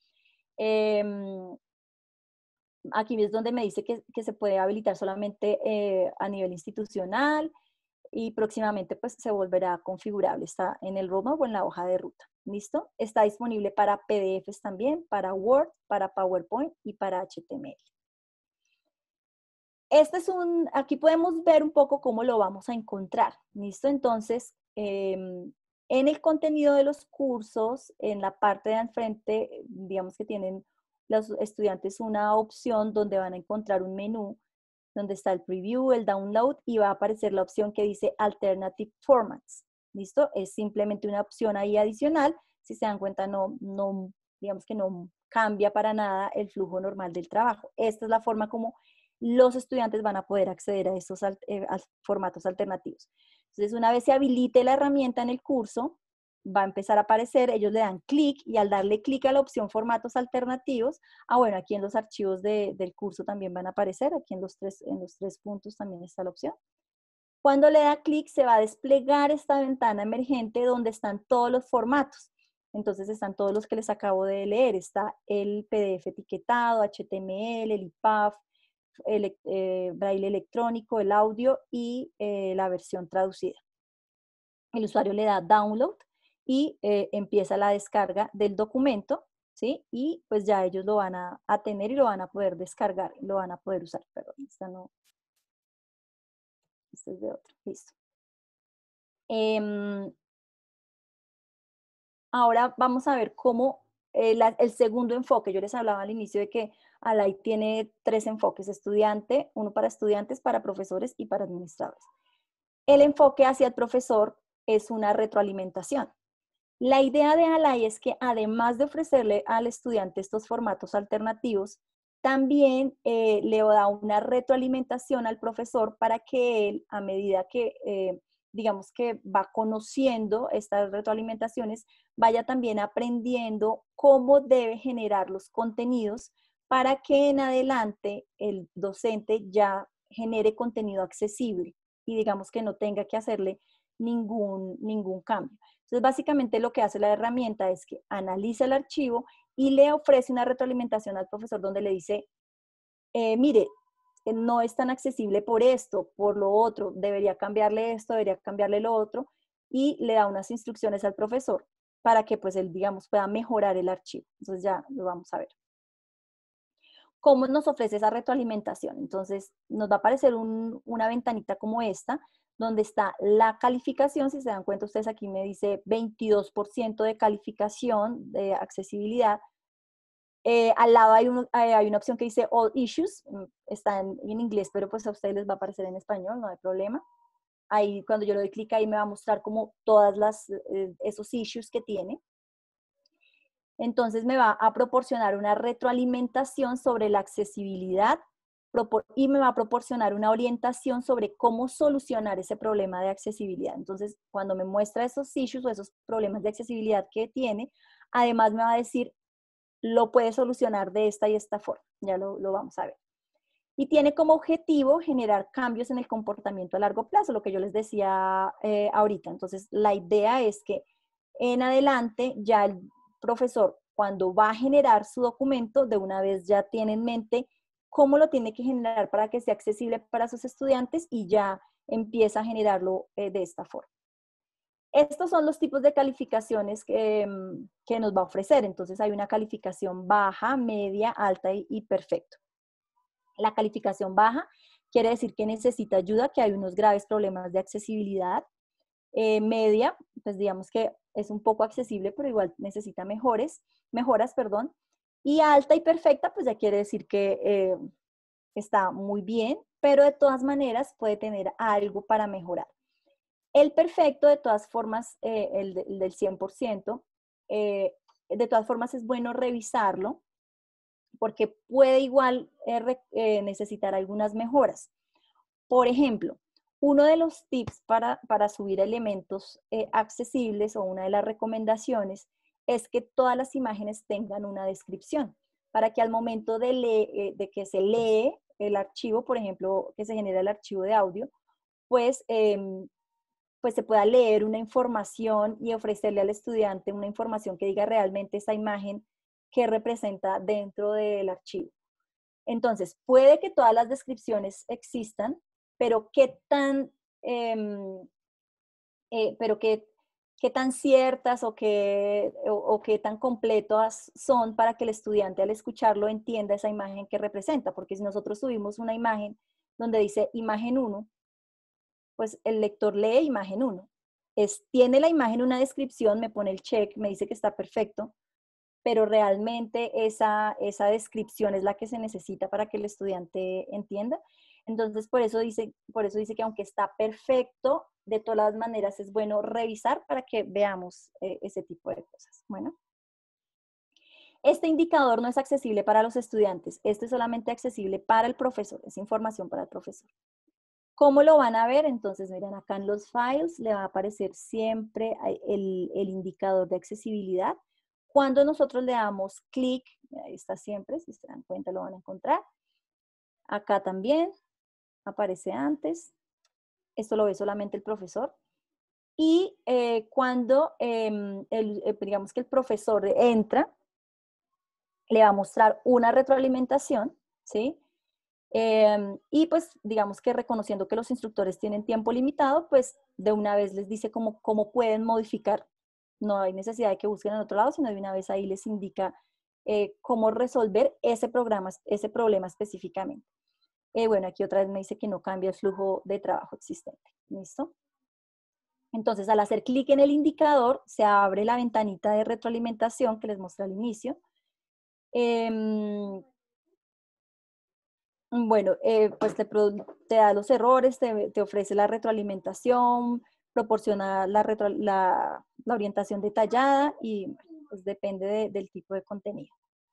Aquí es donde me dice que se puede habilitar solamente a nivel institucional y próximamente pues se volverá configurable. Está en el roadmap o en la hoja de ruta. ¿Listo? Está disponible para PDFs también, para Word, para PowerPoint y para HTML. Aquí podemos ver un poco cómo lo vamos a encontrar, ¿listo? Entonces, en el contenido de los cursos, en la parte de enfrente, digamos que tienen los estudiantes una opción donde van a encontrar un menú donde está el preview, el download y va a aparecer la opción que dice Alternative Formats. ¿Listo? Es simplemente una opción ahí adicional. Si se dan cuenta, digamos que no cambia para nada el flujo normal del trabajo. Esta es la forma como los estudiantes van a poder acceder a esos formatos alternativos. Entonces, una vez se habilite la herramienta en el curso, va a empezar a aparecer, ellos le dan clic y al darle clic a la opción formatos alternativos, bueno, aquí en los archivos del curso también van a aparecer, aquí en los tres puntos también está la opción. Cuando le da clic se va a desplegar esta ventana emergente donde están todos los formatos. Entonces están todos los que les acabo de leer, está el PDF etiquetado, HTML, el EPUB, el braille electrónico, el audio y la versión traducida. El usuario le da download y empieza la descarga del documento, ¿sí? Y pues ya ellos lo van a tener y lo van a poder descargar, lo van a poder usar. Perdón, esta es de otro, listo. Ahora vamos a ver cómo el segundo enfoque. Yo les hablaba al inicio de que Alay tiene 3 enfoques: estudiante, uno para estudiantes, para profesores y para administradores. El enfoque hacia el profesor es una retroalimentación. La idea de Alay es que además de ofrecerle al estudiante estos formatos alternativos, también le da una retroalimentación al profesor para que él, a medida que digamos que va conociendo estas retroalimentaciones, vaya también aprendiendo cómo debe generar los contenidos para que en adelante el docente ya genere contenido accesible y digamos que no tenga que hacerle ningún cambio. Entonces, básicamente lo que hace la herramienta es que analiza el archivo y le ofrece una retroalimentación al profesor donde le dice, mire, no es tan accesible por esto, por lo otro, debería cambiarle esto, debería cambiarle lo otro, y le da unas instrucciones al profesor para que pues él, digamos, pueda mejorar el archivo. Entonces ya lo vamos a ver. ¿Cómo nos ofrece esa retroalimentación? Entonces nos va a aparecer una ventanita como esta, donde está la calificación. Si se dan cuenta ustedes, aquí me dice 22% de calificación de accesibilidad. Al lado hay una opción que dice All Issues, está en inglés, pero pues a ustedes les va a aparecer en español, no hay problema. Ahí cuando yo le doy clic ahí me va a mostrar como todas esos issues que tiene. Entonces me va a proporcionar una retroalimentación sobre la accesibilidad y me va a proporcionar una orientación sobre cómo solucionar ese problema de accesibilidad. Entonces, cuando me muestra esos issues o esos problemas de accesibilidad que tiene, además me va a decir, lo puede solucionar de esta y esta forma. Ya lo vamos a ver. Y tiene como objetivo generar cambios en el comportamiento a largo plazo, lo que yo les decía ahorita. Entonces, la idea es que en adelante ya el profesor, cuando va a generar su documento, de una vez ya tiene en mente cómo lo tiene que generar para que sea accesible para sus estudiantes y ya empieza a generarlo de esta forma. Estos son los tipos de calificaciones que nos va a ofrecer. Entonces hay una calificación baja, media, alta y perfecto. La calificación baja quiere decir que necesita ayuda, que hay unos graves problemas de accesibilidad. Media, pues digamos que es un poco accesible, pero igual necesita mejoras. Y alta y perfecta, pues ya quiere decir que está muy bien, pero de todas maneras puede tener algo para mejorar. El perfecto, de todas formas, el del 100%, de todas formas es bueno revisarlo porque puede igual necesitar algunas mejoras. Por ejemplo, uno de los tips para subir elementos accesibles o una de las recomendaciones es que todas las imágenes tengan una descripción para que al momento de que se lee el archivo, por ejemplo, que se genera el archivo de audio, pues se pueda leer una información y ofrecerle al estudiante una información que diga realmente esa imagen que representa dentro del archivo. Entonces, puede que todas las descripciones existan, pero qué tan ciertas o qué tan completas son para que el estudiante al escucharlo entienda esa imagen que representa, porque si nosotros subimos una imagen donde dice imagen 1, pues el lector lee imagen 1. Tiene la imagen una descripción, me pone el check, me dice que está perfecto, pero realmente esa descripción es la que se necesita para que el estudiante entienda. Entonces, por eso dice que aunque está perfecto, de todas maneras es bueno revisar para que veamos ese tipo de cosas. Bueno. Este indicador no es accesible para los estudiantes, este es solamente accesible para el profesor, es información para el profesor. ¿Cómo lo van a ver? Entonces, miren, acá en los files le va a aparecer siempre el indicador de accesibilidad. Cuando nosotros le damos clic, ahí está siempre, si se dan cuenta lo van a encontrar. Acá también aparece antes, esto lo ve solamente el profesor. Y cuando, digamos que el profesor entra, le va a mostrar una retroalimentación, ¿sí? Y pues digamos que reconociendo que los instructores tienen tiempo limitado, pues de una vez les dice cómo pueden modificar. No hay necesidad de que busquen en otro lado, sino de una vez ahí les indica cómo resolver ese problema específicamente. Bueno, aquí otra vez me dice que no cambia el flujo de trabajo existente. ¿Listo? Entonces, al hacer clic en el indicador, se abre la ventanita de retroalimentación que les mostré al inicio. Bueno, pues te da los errores, te ofrece la retroalimentación, proporciona la orientación detallada y pues depende del tipo de contenido.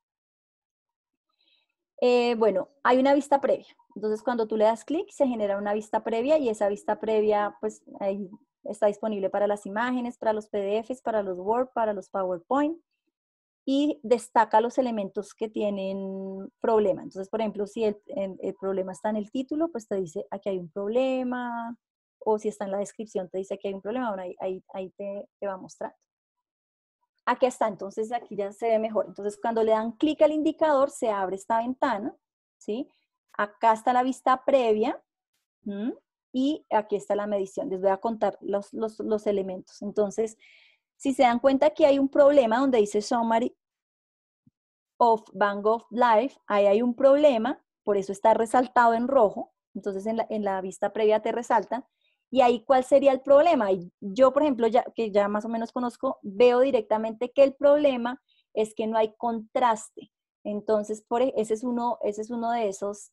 Bueno, hay una vista previa. Entonces, cuando tú le das clic, se genera una vista previa y esa vista previa, pues ahí está disponible para las imágenes, para los PDFs, para los Word, para los PowerPoint. Y destaca los elementos que tienen problema. Entonces, por ejemplo, si el problema está en el título, pues te dice aquí hay un problema, o si está en la descripción te dice aquí hay un problema, bueno, ahí te va mostrando. Aquí está, entonces aquí ya se ve mejor. Entonces, cuando le dan clic al indicador, se abre esta ventana, ¿sí? Acá está la vista previa, y aquí está la medición. Les voy a contar los elementos. Entonces, si se dan cuenta que hay un problema donde dice Summary of Van Gogh Life, ahí hay un problema, por eso está resaltado en rojo, entonces en la vista previa te resalta, y ahí ¿cuál sería el problema? Y yo, por ejemplo, que ya más o menos conozco, veo directamente que el problema es que no hay contraste. Entonces, ese es uno de esos,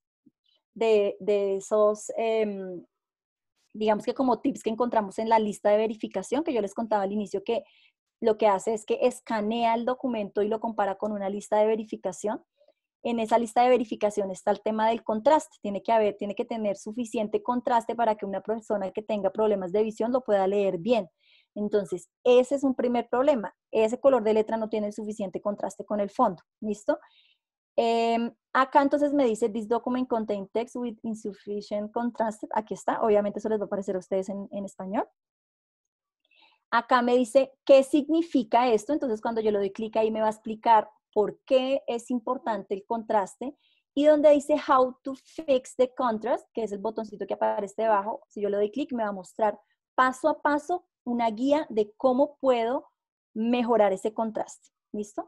digamos que como tips que encontramos en la lista de verificación, que yo les contaba al inicio que lo que hace es que escanea el documento y lo compara con una lista de verificación. En esa lista de verificación está el tema del contraste. Tiene que tener suficiente contraste para que una persona que tenga problemas de visión lo pueda leer bien. Entonces, ese es un primer problema. Ese color de letra no tiene suficiente contraste con el fondo. ¿Listo? Acá entonces me dice, this document contains text with insufficient contrast. Aquí está. Obviamente eso les va a aparecer a ustedes en español. Acá me dice qué significa esto, entonces cuando yo le doy clic ahí me va a explicar por qué es importante el contraste, y donde dice how to fix the contrast, que es el botoncito que aparece debajo, si yo le doy clic me va a mostrar paso a paso una guía de cómo puedo mejorar ese contraste. ¿Listo?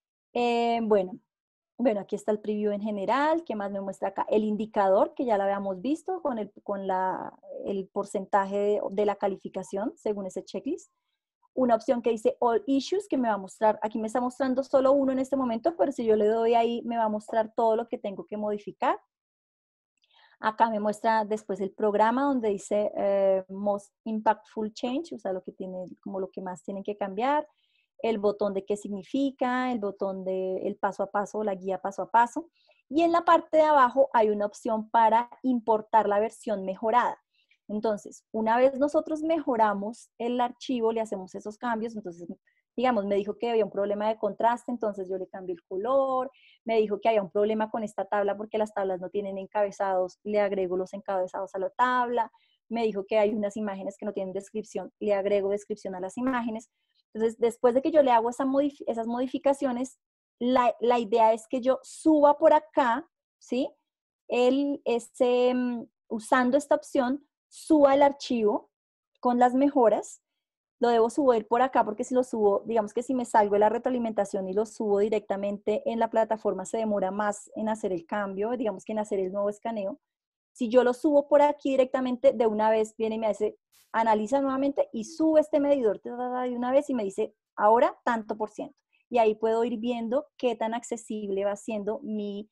Bueno, aquí está el preview en general. ¿Qué más me muestra acá? El indicador, que ya lo habíamos visto, con el porcentaje de la calificación según ese checklist. Una opción que dice All Issues, que me va a mostrar, aquí me está mostrando solo uno en este momento, pero si yo le doy ahí, me va a mostrar todo lo que tengo que modificar. Acá me muestra después el programa donde dice Most Impactful Change, o sea, como lo que más tienen que cambiar. El botón de qué significa, el botón de el paso a paso, la guía paso a paso. Y en la parte de abajo hay una opción para importar la versión mejorada. Entonces, una vez nosotros mejoramos el archivo, le hacemos esos cambios, entonces, digamos, me dijo que había un problema de contraste, entonces yo le cambio el color, me dijo que había un problema con esta tabla porque las tablas no tienen encabezados, le agrego los encabezados a la tabla, me dijo que hay unas imágenes que no tienen descripción, le agrego descripción a las imágenes. Entonces, después de que yo le hago esas modificaciones, la idea es que yo suba por acá, ¿sí? Usando esta opción, suba el archivo con las mejoras. Lo debo subir por acá porque si lo subo, digamos que si me salgo de la retroalimentación y lo subo directamente en la plataforma, se demora más en hacer el cambio, digamos que en hacer el nuevo escaneo. Si yo lo subo por aquí directamente, de una vez viene y me dice, analiza nuevamente y sube este medidor de una vez y me dice, ahora tanto por ciento. Y ahí puedo ir viendo qué tan accesible va siendo mi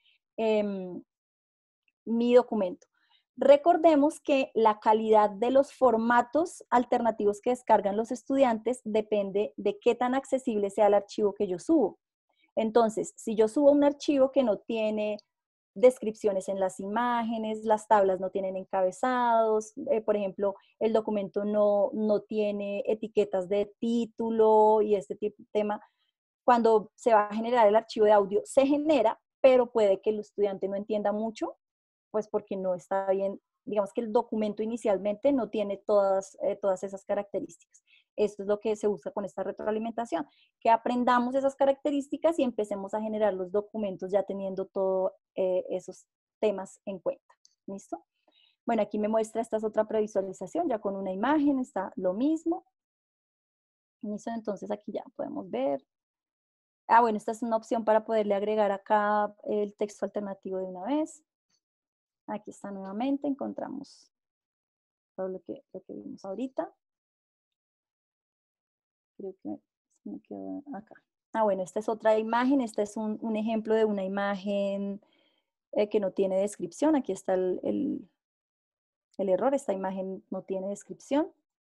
documento. Recordemos que la calidad de los formatos alternativos que descargan los estudiantes depende de qué tan accesible sea el archivo que yo subo. Entonces, si yo subo un archivo que no tiene descripciones en las imágenes, las tablas no tienen encabezados, por ejemplo, el documento no tiene etiquetas de título y este tipo de tema, cuando se va a generar el archivo de audio, se genera, pero puede que el estudiante no entienda mucho, pues porque no está bien, digamos que el documento inicialmente no tiene todas esas características. Esto es lo que se busca con esta retroalimentación, que aprendamos esas características y empecemos a generar los documentos ya teniendo todos esos temas en cuenta. ¿Listo? Bueno, aquí me muestra, esta es otra previsualización, ya con una imagen, está lo mismo. ¿Listo? Entonces aquí ya podemos ver. Ah, bueno, esta es una opción para poderle agregar acá el texto alternativo de una vez. Aquí está nuevamente, encontramos todo lo que vimos ahorita. Creo que se me quedó acá. Ah, bueno, esta es otra imagen. Este es un ejemplo de una imagen que no tiene descripción. Aquí está el error. Esta imagen no tiene descripción.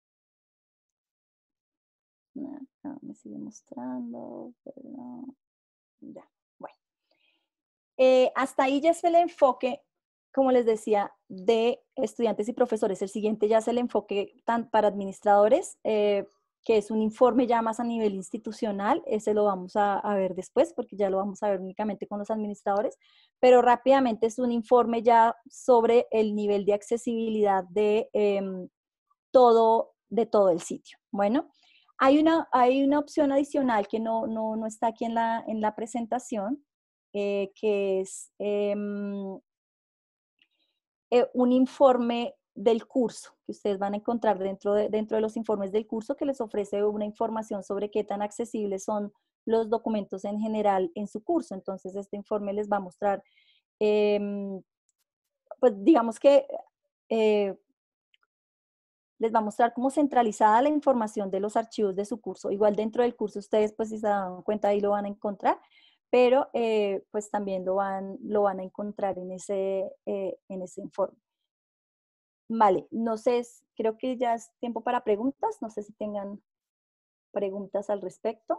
Acá me sigue mostrando, pero no. Ya, bueno. Hasta ahí ya es el enfoque, como les decía, de estudiantes y profesores. El siguiente ya es el enfoque para administradores, que es un informe ya más a nivel institucional. Ese lo vamos a ver después, porque ya lo vamos a ver únicamente con los administradores, pero rápidamente es un informe ya sobre el nivel de accesibilidad de todo el sitio. Bueno, hay una opción adicional que no está aquí en la presentación, que es un informe del curso que ustedes van a encontrar dentro de los informes del curso, que les ofrece una información sobre qué tan accesibles son los documentos en general en su curso. Entonces, este informe les va a mostrar, pues digamos que les va a mostrar cómo centralizada la información de los archivos de su curso. Igual dentro del curso ustedes, pues si se dan cuenta, ahí lo van a encontrar, pero pues también lo van a encontrar en ese informe. Vale, no sé, creo que ya es tiempo para preguntas. No sé si tengan preguntas al respecto.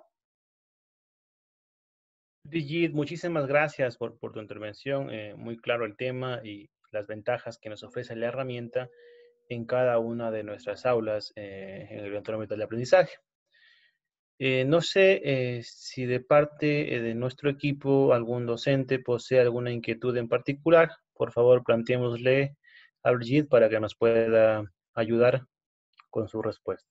Digit, muchísimas gracias por tu intervención. Muy claro el tema y las ventajas que nos ofrece la herramienta en cada una de nuestras aulas en el entorno del aprendizaje. No sé si de parte de nuestro equipo algún docente posee alguna inquietud en particular. Por favor, planteémosle a Brigitte para que nos pueda ayudar con su respuesta.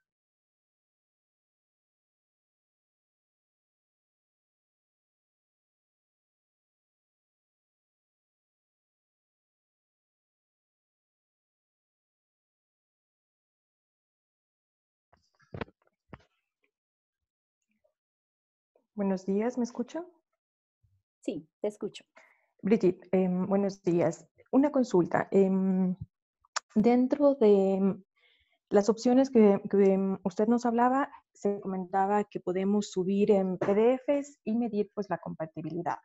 Buenos días, ¿me escuchan? Sí, te escucho. Brigitte, buenos días. Una consulta. Dentro de las opciones que usted nos hablaba, se comentaba que podemos subir en PDFs y medir pues la compatibilidad.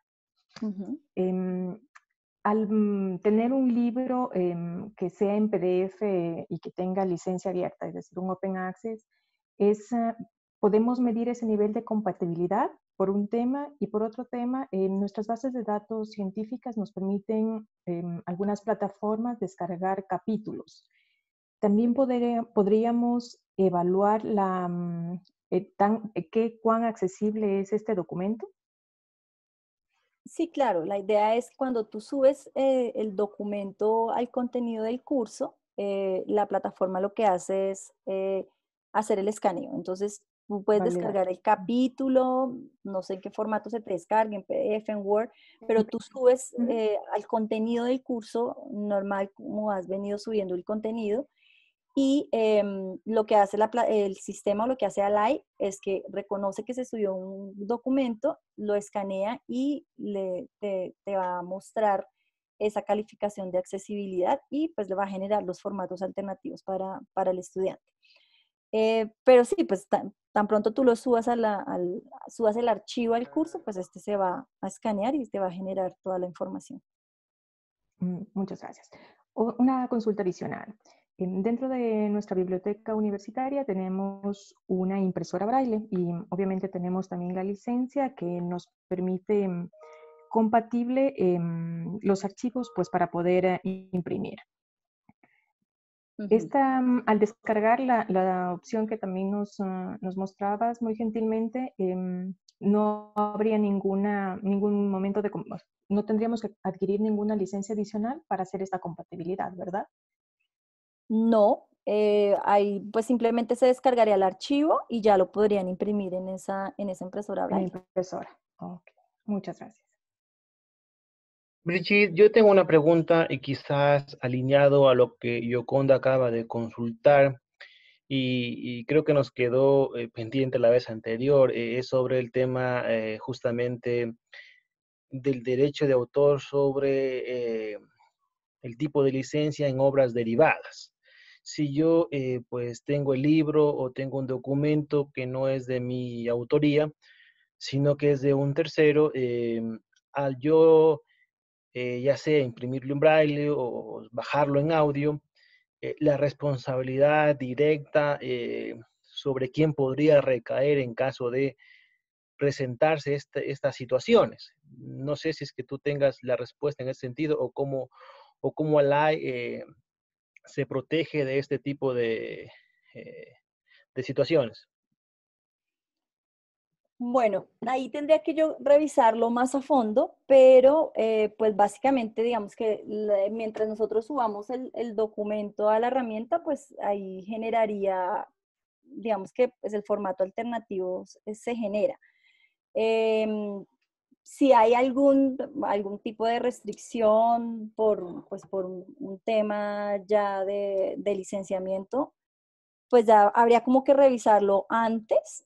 Al tener un libro que sea en PDF y que tenga licencia abierta, es decir, un Open Access, podemos medir ese nivel de compatibilidad por un tema, y por otro tema, nuestras bases de datos científicas nos permiten algunas plataformas descargar capítulos. También podríamos evaluar cuán accesible es este documento. Sí, claro. La idea es cuando tú subes el documento al contenido del curso, la plataforma lo que hace es hacer el escaneo. Entonces, tú puedes descargar el capítulo, no sé en qué formato se te descargue, en PDF, en Word, pero tú subes al contenido del curso normal, como has venido subiendo el contenido, y lo que hace el sistema, o lo que hace Alay, es que reconoce que se subió un documento, lo escanea y te va a mostrar esa calificación de accesibilidad y pues le va a generar los formatos alternativos para el estudiante. Pero sí, pues tan pronto tú lo subas, subas el archivo al curso, pues este se va a escanear y te va a generar toda la información. Muchas gracias. Una consulta adicional. Dentro de nuestra biblioteca universitaria tenemos una impresora braille y obviamente tenemos también la licencia que nos permite compatible los archivos pues, para poder imprimir. Al descargar la opción que también nos mostrabas muy gentilmente, no habría ningún momento no tendríamos que adquirir ninguna licencia adicional para hacer esta compatibilidad, ¿verdad? No, ahí pues simplemente se descargaría el archivo y ya lo podrían imprimir en esa impresora braille. En la impresora, ok. Muchas gracias. Brigitte, yo tengo una pregunta y quizás alineado a lo que Yoconda acaba de consultar y creo que nos quedó pendiente la vez anterior, es sobre el tema justamente del derecho de autor sobre el tipo de licencia en obras derivadas. Si yo pues tengo el libro o tengo un documento que no es de mi autoría, sino que es de un tercero, al yo ya sea imprimirlo en braille o bajarlo en audio, la responsabilidad directa sobre quién podría recaer en caso de presentarse estas situaciones. No sé si es que tú tengas la respuesta en ese sentido o cómo ALAE se protege de este tipo de situaciones. Bueno, ahí tendría que yo revisarlo más a fondo, pero pues básicamente digamos que mientras nosotros subamos el documento a la herramienta, pues ahí generaría, digamos que pues el formato alternativo se genera. Si hay algún tipo de restricción por un tema ya de licenciamiento, pues ya habría como que revisarlo antes.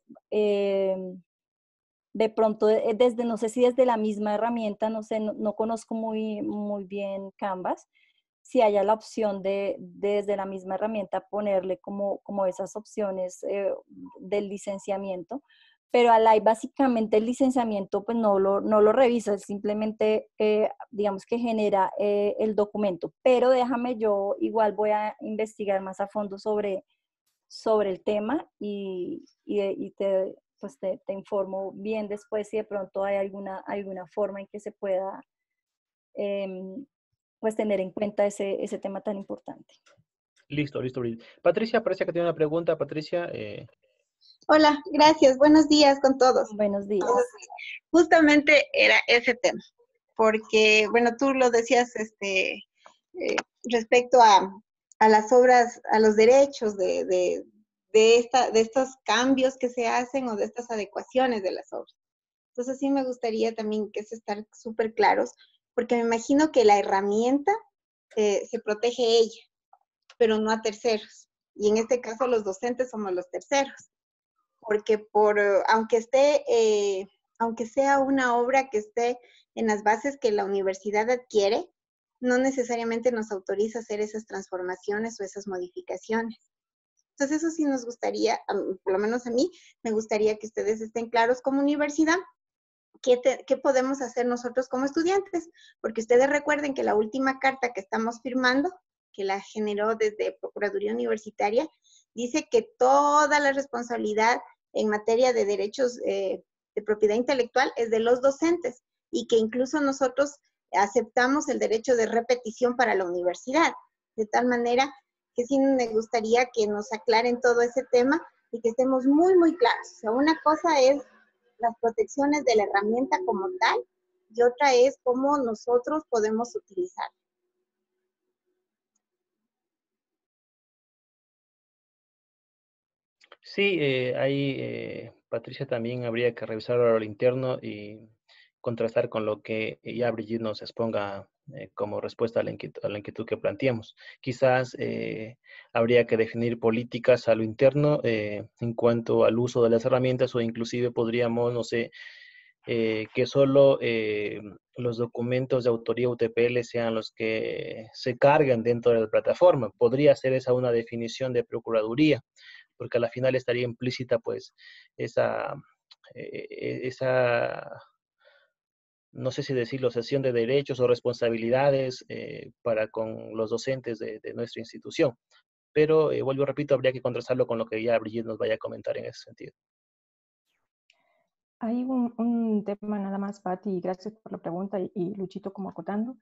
De pronto, no sé si desde la misma herramienta, no sé, no conozco muy bien Canvas, si haya la opción de desde la misma herramienta ponerle como esas opciones del licenciamiento, pero Alay básicamente el licenciamiento pues no lo revisa, simplemente digamos que genera el documento, pero déjame yo igual voy a investigar más a fondo sobre el tema y te informo bien después si de pronto hay alguna forma en que se pueda pues tener en cuenta ese tema tan importante. Listo. Patricia, parece que tiene una pregunta. Patricia. Hola, gracias. Buenos días con todos. Buenos días. Justamente era ese tema, porque, bueno, tú lo decías respecto a las obras, a los derechos de estos cambios que se hacen o de estas adecuaciones de las obras. Entonces sí me gustaría también que se estar súper claros, porque me imagino que la herramienta se protege ella, pero no a terceros. Y en este caso los docentes somos los terceros, porque aunque sea una obra que esté en las bases que la universidad adquiere, no necesariamente nos autoriza hacer esas transformaciones o esas modificaciones. Entonces eso sí nos gustaría, por lo menos a mí, me gustaría que ustedes estén claros como universidad, ¿qué podemos hacer nosotros como estudiantes? Porque ustedes recuerden que la última carta que estamos firmando, que la generó desde Procuraduría Universitaria, dice que toda la responsabilidad en materia de derechos de propiedad intelectual es de los docentes y que incluso nosotros aceptamos el derecho de repetición para la universidad. De tal manera que sí me gustaría que nos aclaren todo ese tema y que estemos muy, muy claros. O sea, una cosa es las protecciones de la herramienta como tal y otra es cómo nosotros podemos utilizarla. Sí, ahí, Patricia, también habría que revisarlo al interno y contrastar con lo que ya Brigitte nos exponga como respuesta a la inquietud que planteamos. Quizás habría que definir políticas a lo interno en cuanto al uso de las herramientas o inclusive podríamos, no sé, que solo los documentos de autoría UTPL sean los que se cargan dentro de la plataforma. Podría ser esa una definición de Procuraduría, porque a la final estaría implícita pues esa no sé si decirlo, cesión de derechos o responsabilidades para con los docentes de nuestra institución. Pero, vuelvo, repito, habría que contrastarlo con lo que ya Brigitte nos vaya a comentar en ese sentido. Hay un tema nada más, Pati, y gracias por la pregunta, y Luchito como acotando.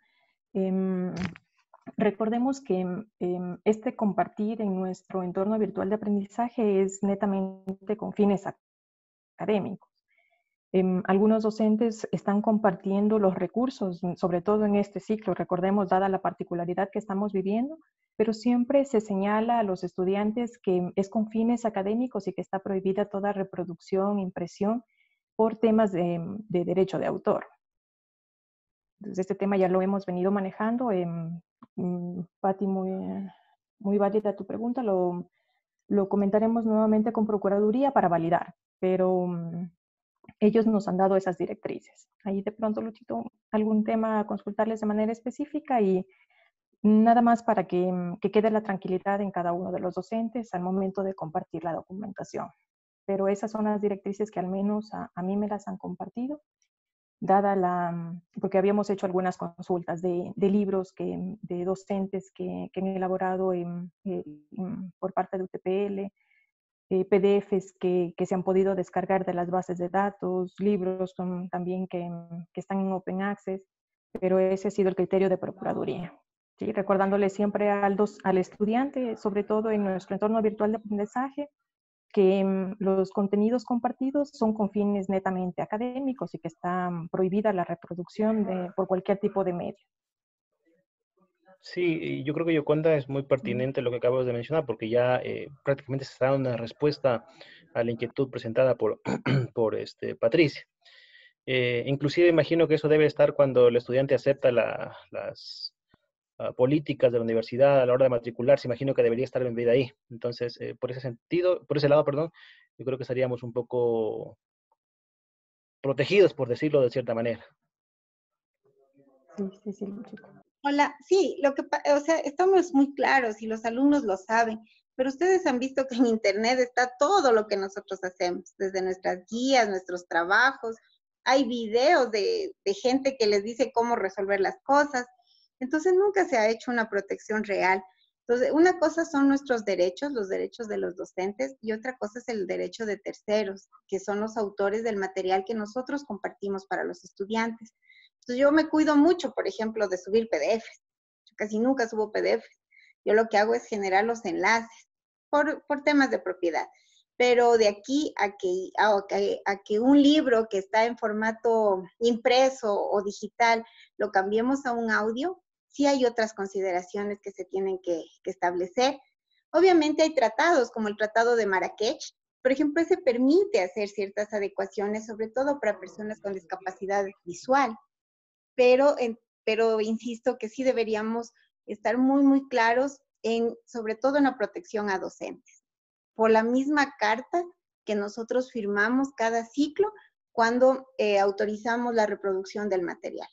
Recordemos que este compartir en nuestro entorno virtual de aprendizaje es netamente con fines académicos. Algunos docentes están compartiendo los recursos, sobre todo en este ciclo, recordemos, dada la particularidad que estamos viviendo, pero siempre se señala a los estudiantes que es con fines académicos y que está prohibida toda reproducción, impresión, por temas de derecho de autor. Entonces, este tema ya lo hemos venido manejando. Pati, muy válida tu pregunta, lo comentaremos nuevamente con Procuraduría para validar, pero ellos nos han dado esas directrices. Ahí de pronto, Luchito, algún tema a consultarles de manera específica y nada más para que quede la tranquilidad en cada uno de los docentes al momento de compartir la documentación. Pero esas son las directrices que al menos a mí me las han compartido, dada porque habíamos hecho algunas consultas de libros de docentes que han elaborado por parte de UTPL, PDFs que se han podido descargar de las bases de datos, libros también que están en Open Access, pero ese ha sido el criterio de Procuraduría. ¿Sí? Recordándole siempre al estudiante, sobre todo en nuestro entorno virtual de aprendizaje, que los contenidos compartidos son con fines netamente académicos y que está prohibida la reproducción por cualquier tipo de medio. Sí, yo creo que Yoconda es muy pertinente lo que acabas de mencionar, porque ya prácticamente se está dando una respuesta a la inquietud presentada por, por Patricia. Inclusive imagino que eso debe estar cuando el estudiante acepta las políticas de la universidad a la hora de matricularse, imagino que debería estar embebida ahí. Entonces, por ese lado, perdón, yo creo que estaríamos un poco protegidos, por decirlo de cierta manera. Sí, Hola, sí, o sea, estamos muy claros y los alumnos lo saben, pero ustedes han visto que en Internet está todo lo que nosotros hacemos, desde nuestras guías, nuestros trabajos, hay videos de gente que les dice cómo resolver las cosas, entonces nunca se ha hecho una protección real. Entonces, una cosa son nuestros derechos, los derechos de los docentes, y otra cosa es el derecho de terceros, que son los autores del material que nosotros compartimos para los estudiantes. Entonces yo me cuido mucho, por ejemplo, de subir PDFs. Yo casi nunca subo PDFs. Yo lo que hago es generar los enlaces por temas de propiedad. Pero de aquí a que un libro que está en formato impreso o digital lo cambiemos a un audio, sí hay otras consideraciones que se tienen que establecer. Obviamente hay tratados, como el Tratado de Marrakech. Por ejemplo, ese permite hacer ciertas adecuaciones, sobre todo para personas con discapacidad visual. Pero insisto que sí deberíamos estar muy, muy claros sobre todo en la protección a docentes. Por la misma carta que nosotros firmamos cada ciclo cuando autorizamos la reproducción del material.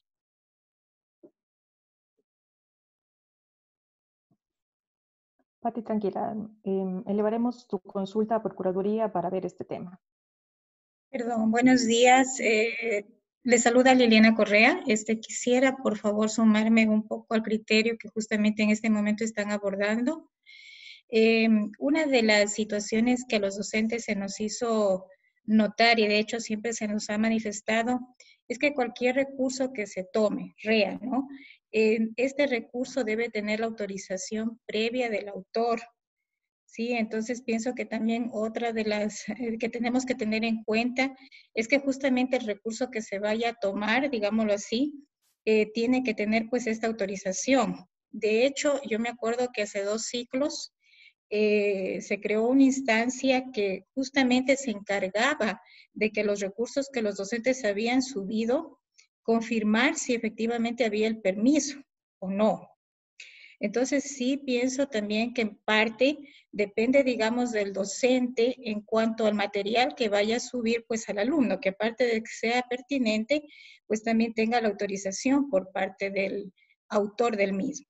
Pati, tranquila, elevaremos tu consulta a Procuraduría para ver este tema. Perdón, buenos días. Le saluda Liliana Correa. Quisiera, por favor, sumarme un poco al criterio que justamente en este momento están abordando. Una de las situaciones que a los docentes se nos hizo notar, y de hecho siempre se nos ha manifestado, es que cualquier recurso que se tome, ¿no? Este recurso debe tener la autorización previa del autor. Sí, entonces pienso que también otra de las que tenemos que tener en cuenta es que justamente el recurso que se vaya a tomar, digámoslo así, tiene que tener pues esta autorización. De hecho, yo me acuerdo que hace 2 ciclos se creó una instancia que justamente se encargaba de que los recursos que los docentes habían subido, confirmar si efectivamente había el permiso o no. Entonces, sí pienso también que en parte depende, digamos, del docente en cuanto al material que vaya a subir pues al alumno, que aparte de que sea pertinente, pues también tenga la autorización por parte del autor del mismo.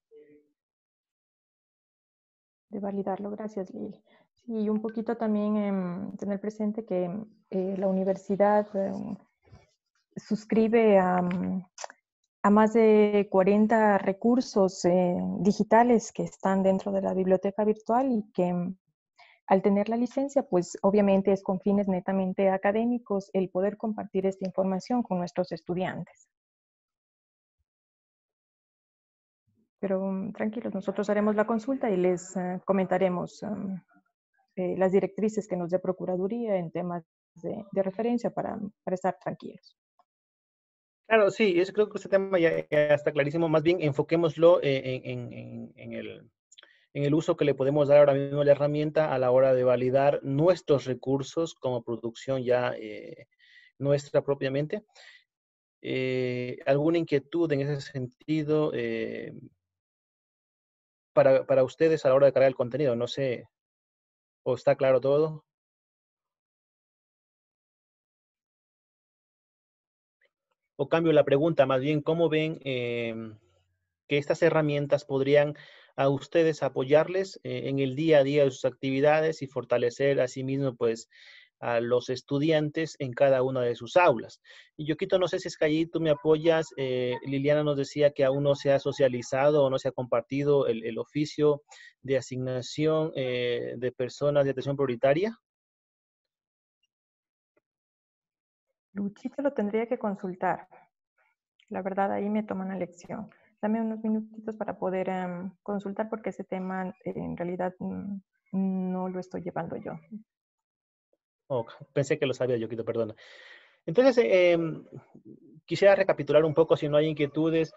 De validarlo, gracias Lili. Sí, un poquito también tener presente que la universidad suscribe a más de 40 recursos digitales que están dentro de la biblioteca virtual y que al tener la licencia, pues obviamente es con fines netamente académicos el poder compartir esta información con nuestros estudiantes. Pero tranquilos, nosotros haremos la consulta y les comentaremos las directrices que nos dé Procuraduría en temas de referencia para estar tranquilos. Claro, sí, yo creo que este tema ya está clarísimo. Más bien enfoquémoslo en el uso que le podemos dar ahora mismo a la herramienta a la hora de validar nuestros recursos como producción ya nuestra propiamente. ¿Alguna inquietud en ese sentido para ustedes a la hora de cargar el contenido? No sé, ¿o está claro todo? O cambio la pregunta, más bien, ¿cómo ven que estas herramientas podrían a ustedes apoyarles en el día a día de sus actividades y fortalecer asimismo pues a los estudiantes en cada una de sus aulas? Y yo, Quito, no sé si es que allí tú me apoyas. Liliana nos decía que aún no se ha socializado o no se ha compartido el oficio de asignación de personas de atención prioritaria. Luchito lo tendría que consultar. La verdad, ahí me toman la lección. Dame unos minutitos para poder consultar porque ese tema en realidad no lo estoy llevando yo. Oh, pensé que lo sabía, yo, Quito, perdona. Entonces, quisiera recapitular un poco, si no hay inquietudes.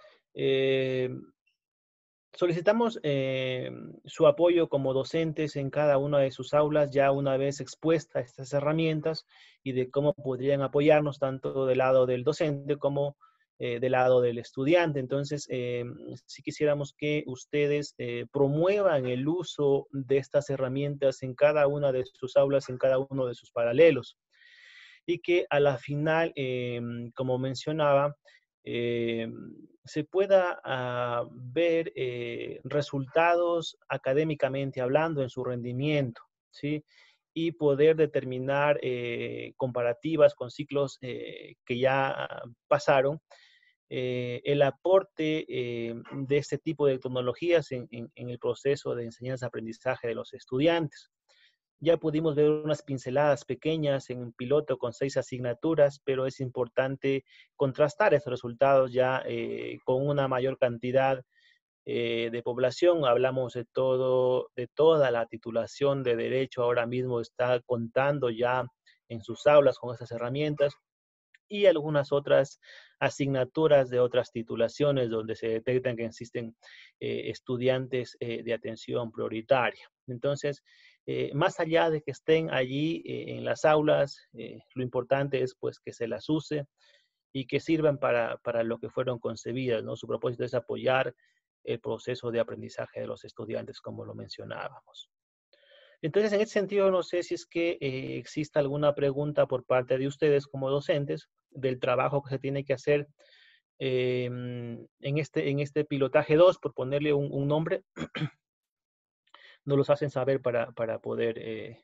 Solicitamos su apoyo como docentes en cada una de sus aulas, ya una vez expuestas estas herramientas y de cómo podrían apoyarnos tanto del lado del docente como del lado del estudiante. Entonces, sí quisiéramos que ustedes promuevan el uso de estas herramientas en cada una de sus aulas, en cada uno de sus paralelos. Y que a la final, como mencionaba, se pueda ver resultados académicamente hablando en su rendimiento, ¿sí? Y poder determinar comparativas con ciclos que ya pasaron, el aporte de este tipo de tecnologías en el proceso de enseñanza-aprendizaje de los estudiantes. Ya pudimos ver unas pinceladas pequeñas en un piloto con 6 asignaturas, pero es importante contrastar esos resultados ya con una mayor cantidad de población. Hablamos de toda la titulación de derecho ahora mismo está contando ya en sus aulas con estas herramientas, y algunas otras asignaturas de otras titulaciones donde se detectan que existen estudiantes de atención prioritaria. Entonces, más allá de que estén allí en las aulas, lo importante es pues que se las use y que sirvan para lo que fueron concebidas, ¿no? Su propósito es apoyar el proceso de aprendizaje de los estudiantes, como lo mencionábamos. Entonces, en ese sentido, no sé si es que exista alguna pregunta por parte de ustedes como docentes del trabajo que se tiene que hacer en este pilotaje 2, por ponerle un nombre. Nos los hacen saber para poder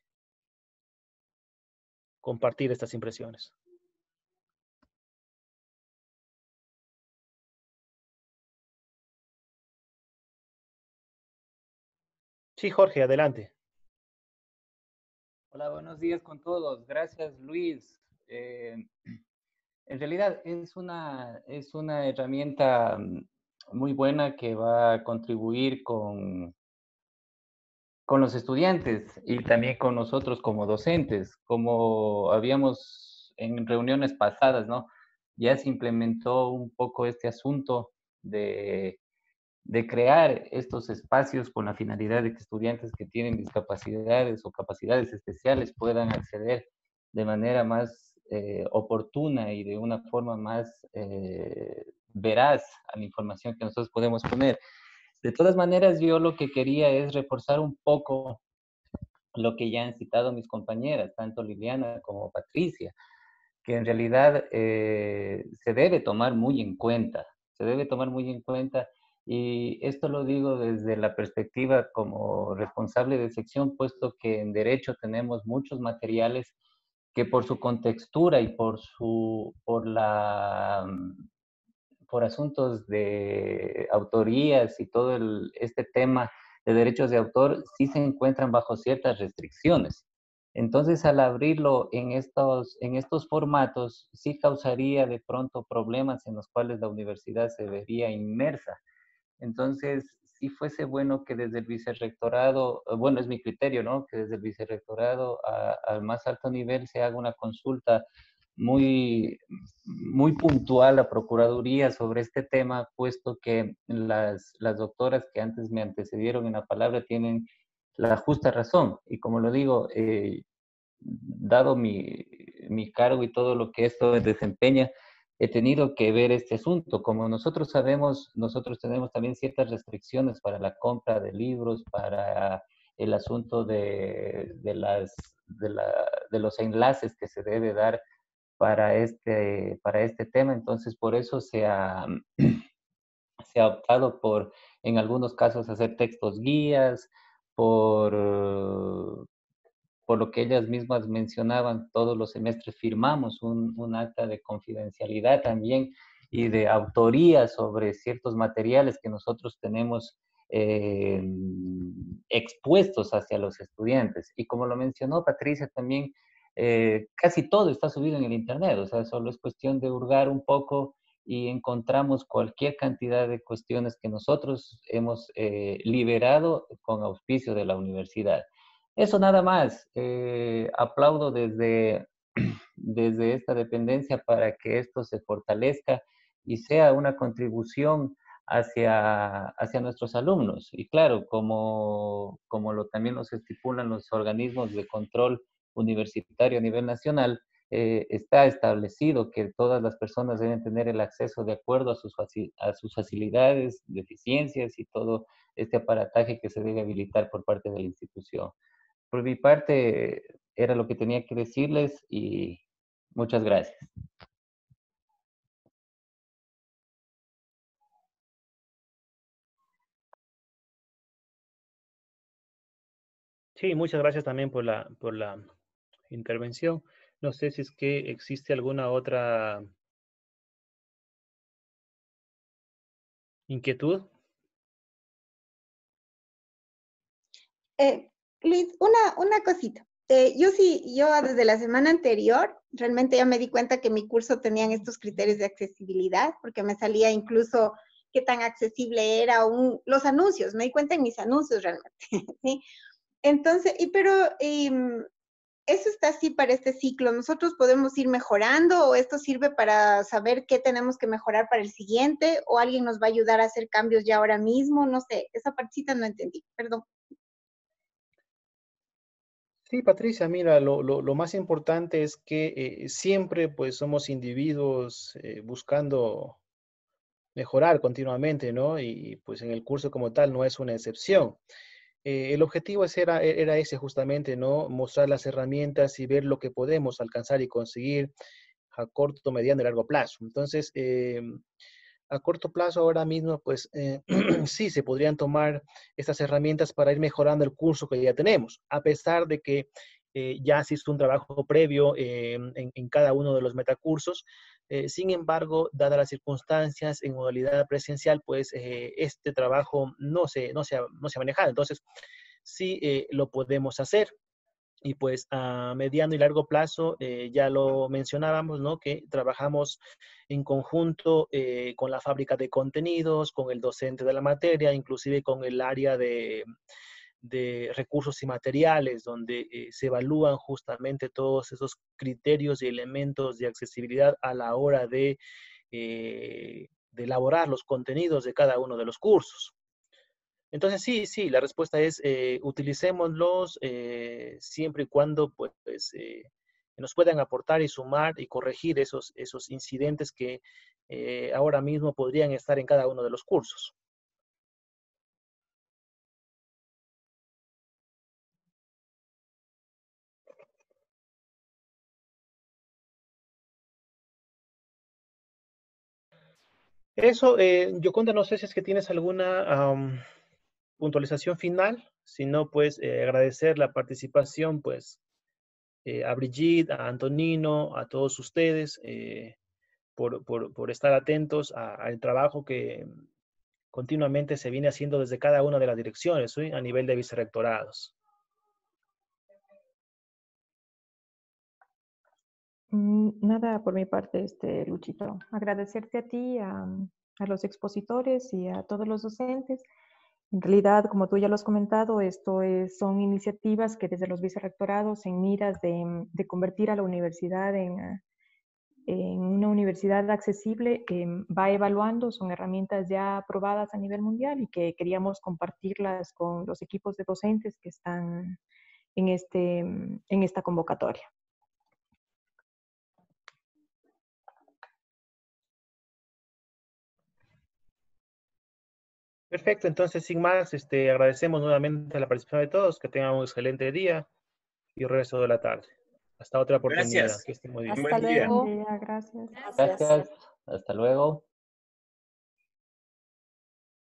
compartir estas impresiones. Sí, Jorge, adelante. Hola, buenos días con todos. Gracias, Luis. En realidad es una herramienta muy buena que va a contribuir con los estudiantes y también con nosotros como docentes. Como habíamos en reuniones pasadas, ¿no? Ya se implementó un poco este asunto de crear estos espacios con la finalidad de que estudiantes que tienen discapacidades o capacidades especiales puedan acceder de manera más oportuna y de una forma más veraz a la información que nosotros podemos poner. De todas maneras, yo lo que quería es reforzar un poco lo que ya han citado mis compañeras, tanto Liliana como Patricia, que en realidad se debe tomar muy en cuenta, se debe tomar muy en cuenta, y esto lo digo desde la perspectiva como responsable de sección, puesto que en Derecho tenemos muchos materiales que por su contextura y por asuntos de autorías y todo este tema de derechos de autor, sí se encuentran bajo ciertas restricciones. Entonces, al abrirlo en estos formatos, sí causaría de pronto problemas en los cuales la universidad se vería inmersa. Entonces, sí fuese bueno que desde el vicerrectorado, bueno, es mi criterio, ¿no? Que desde el vicerrectorado al más alto nivel se haga una consulta muy, muy puntual a Procuraduría sobre este tema, puesto que las doctoras que antes me antecedieron en la palabra tienen la justa razón. Y como lo digo, dado mi cargo y todo lo que esto desempeña, he tenido que ver este asunto. Como nosotros sabemos, nosotros tenemos también ciertas restricciones para la compra de libros, para el asunto de los enlaces que se debe dar para este tema. Entonces, por eso se ha optado por, en algunos casos, hacer textos guías, por lo que ellas mismas mencionaban, todos los semestres firmamos un acta de confidencialidad también y de autoría sobre ciertos materiales que nosotros tenemos eh, expuestos hacia los estudiantes. Y como lo mencionó Patricia también, casi todo está subido en el Internet, o sea, solo es cuestión de hurgar un poco y encontramos cualquier cantidad de cuestiones que nosotros hemos liberado con auspicio de la universidad. Eso nada más. Aplaudo desde esta dependencia para que esto se fortalezca y sea una contribución hacia nuestros alumnos. Y claro, como también nos estipulan los organismos de control universitario a nivel nacional, está establecido que todas las personas deben tener el acceso de acuerdo a sus facilidades, deficiencias y todo este aparataje que se debe habilitar por parte de la institución. Por mi parte, era lo que tenía que decirles y muchas gracias. Sí, muchas gracias también por la intervención. No sé si es que existe alguna otra inquietud. Luis, una cosita. Yo desde la semana anterior realmente ya me di cuenta que mi curso tenían estos criterios de accesibilidad, porque me salía incluso qué tan accesible era los anuncios, me di cuenta en mis anuncios realmente, ¿sí? Entonces, eso está así para este ciclo. ¿Nosotros podemos ir mejorando o esto sirve para saber qué tenemos que mejorar para el siguiente o alguien nos va a ayudar a hacer cambios ya ahora mismo? No sé, esa partecita no entendí, perdón. Sí, Patricia, mira, lo más importante es que siempre pues somos individuos buscando mejorar continuamente, ¿no? Y pues en el curso como tal no es una excepción. El objetivo era ese justamente, ¿no? Mostrar las herramientas y ver lo que podemos alcanzar y conseguir a corto, mediano y largo plazo. Entonces, a corto plazo ahora mismo, pues sí, se podrían tomar estas herramientas para ir mejorando el curso que ya tenemos, a pesar de que ya se hizo un trabajo previo en cada uno de los metacursos. Sin embargo, dadas las circunstancias en modalidad presencial, pues este trabajo no se ha manejado. Entonces, sí lo podemos hacer. Y pues a mediano y largo plazo, ya lo mencionábamos, ¿no? Que trabajamos en conjunto con la fábrica de contenidos, con el docente de la materia, inclusive con el área de recursos y materiales, donde se evalúan justamente todos esos criterios y elementos de accesibilidad a la hora de elaborar los contenidos de cada uno de los cursos. Entonces, sí, la respuesta es utilicémoslos siempre y cuando pues, nos puedan aportar y sumar y corregir esos incidentes que ahora mismo podrían estar en cada uno de los cursos. Eso, Yoconda, no sé si es que tienes alguna puntualización final. Si no, pues agradecer la participación, pues, a Brigitte, a Antonino, a todos ustedes, por estar atentos al trabajo que continuamente se viene haciendo desde cada una de las direcciones, ¿sí? A nivel de vicerrectorados. Nada por mi parte, Luchito. Agradecerte a ti, a los expositores y a todos los docentes. En realidad, como tú ya lo has comentado, son iniciativas que desde los vicerrectorados en miras de convertir a la universidad en una universidad accesible, va evaluando, son herramientas ya aprobadas a nivel mundial y que queríamos compartirlas con los equipos de docentes que están en esta convocatoria. Perfecto, entonces sin más, agradecemos nuevamente la participación de todos, que tengan un excelente día y el resto de la tarde. Hasta otra oportunidad. Gracias. Que estén muy bien. Hasta Buen día. luego. Gracias. Gracias. Hasta luego.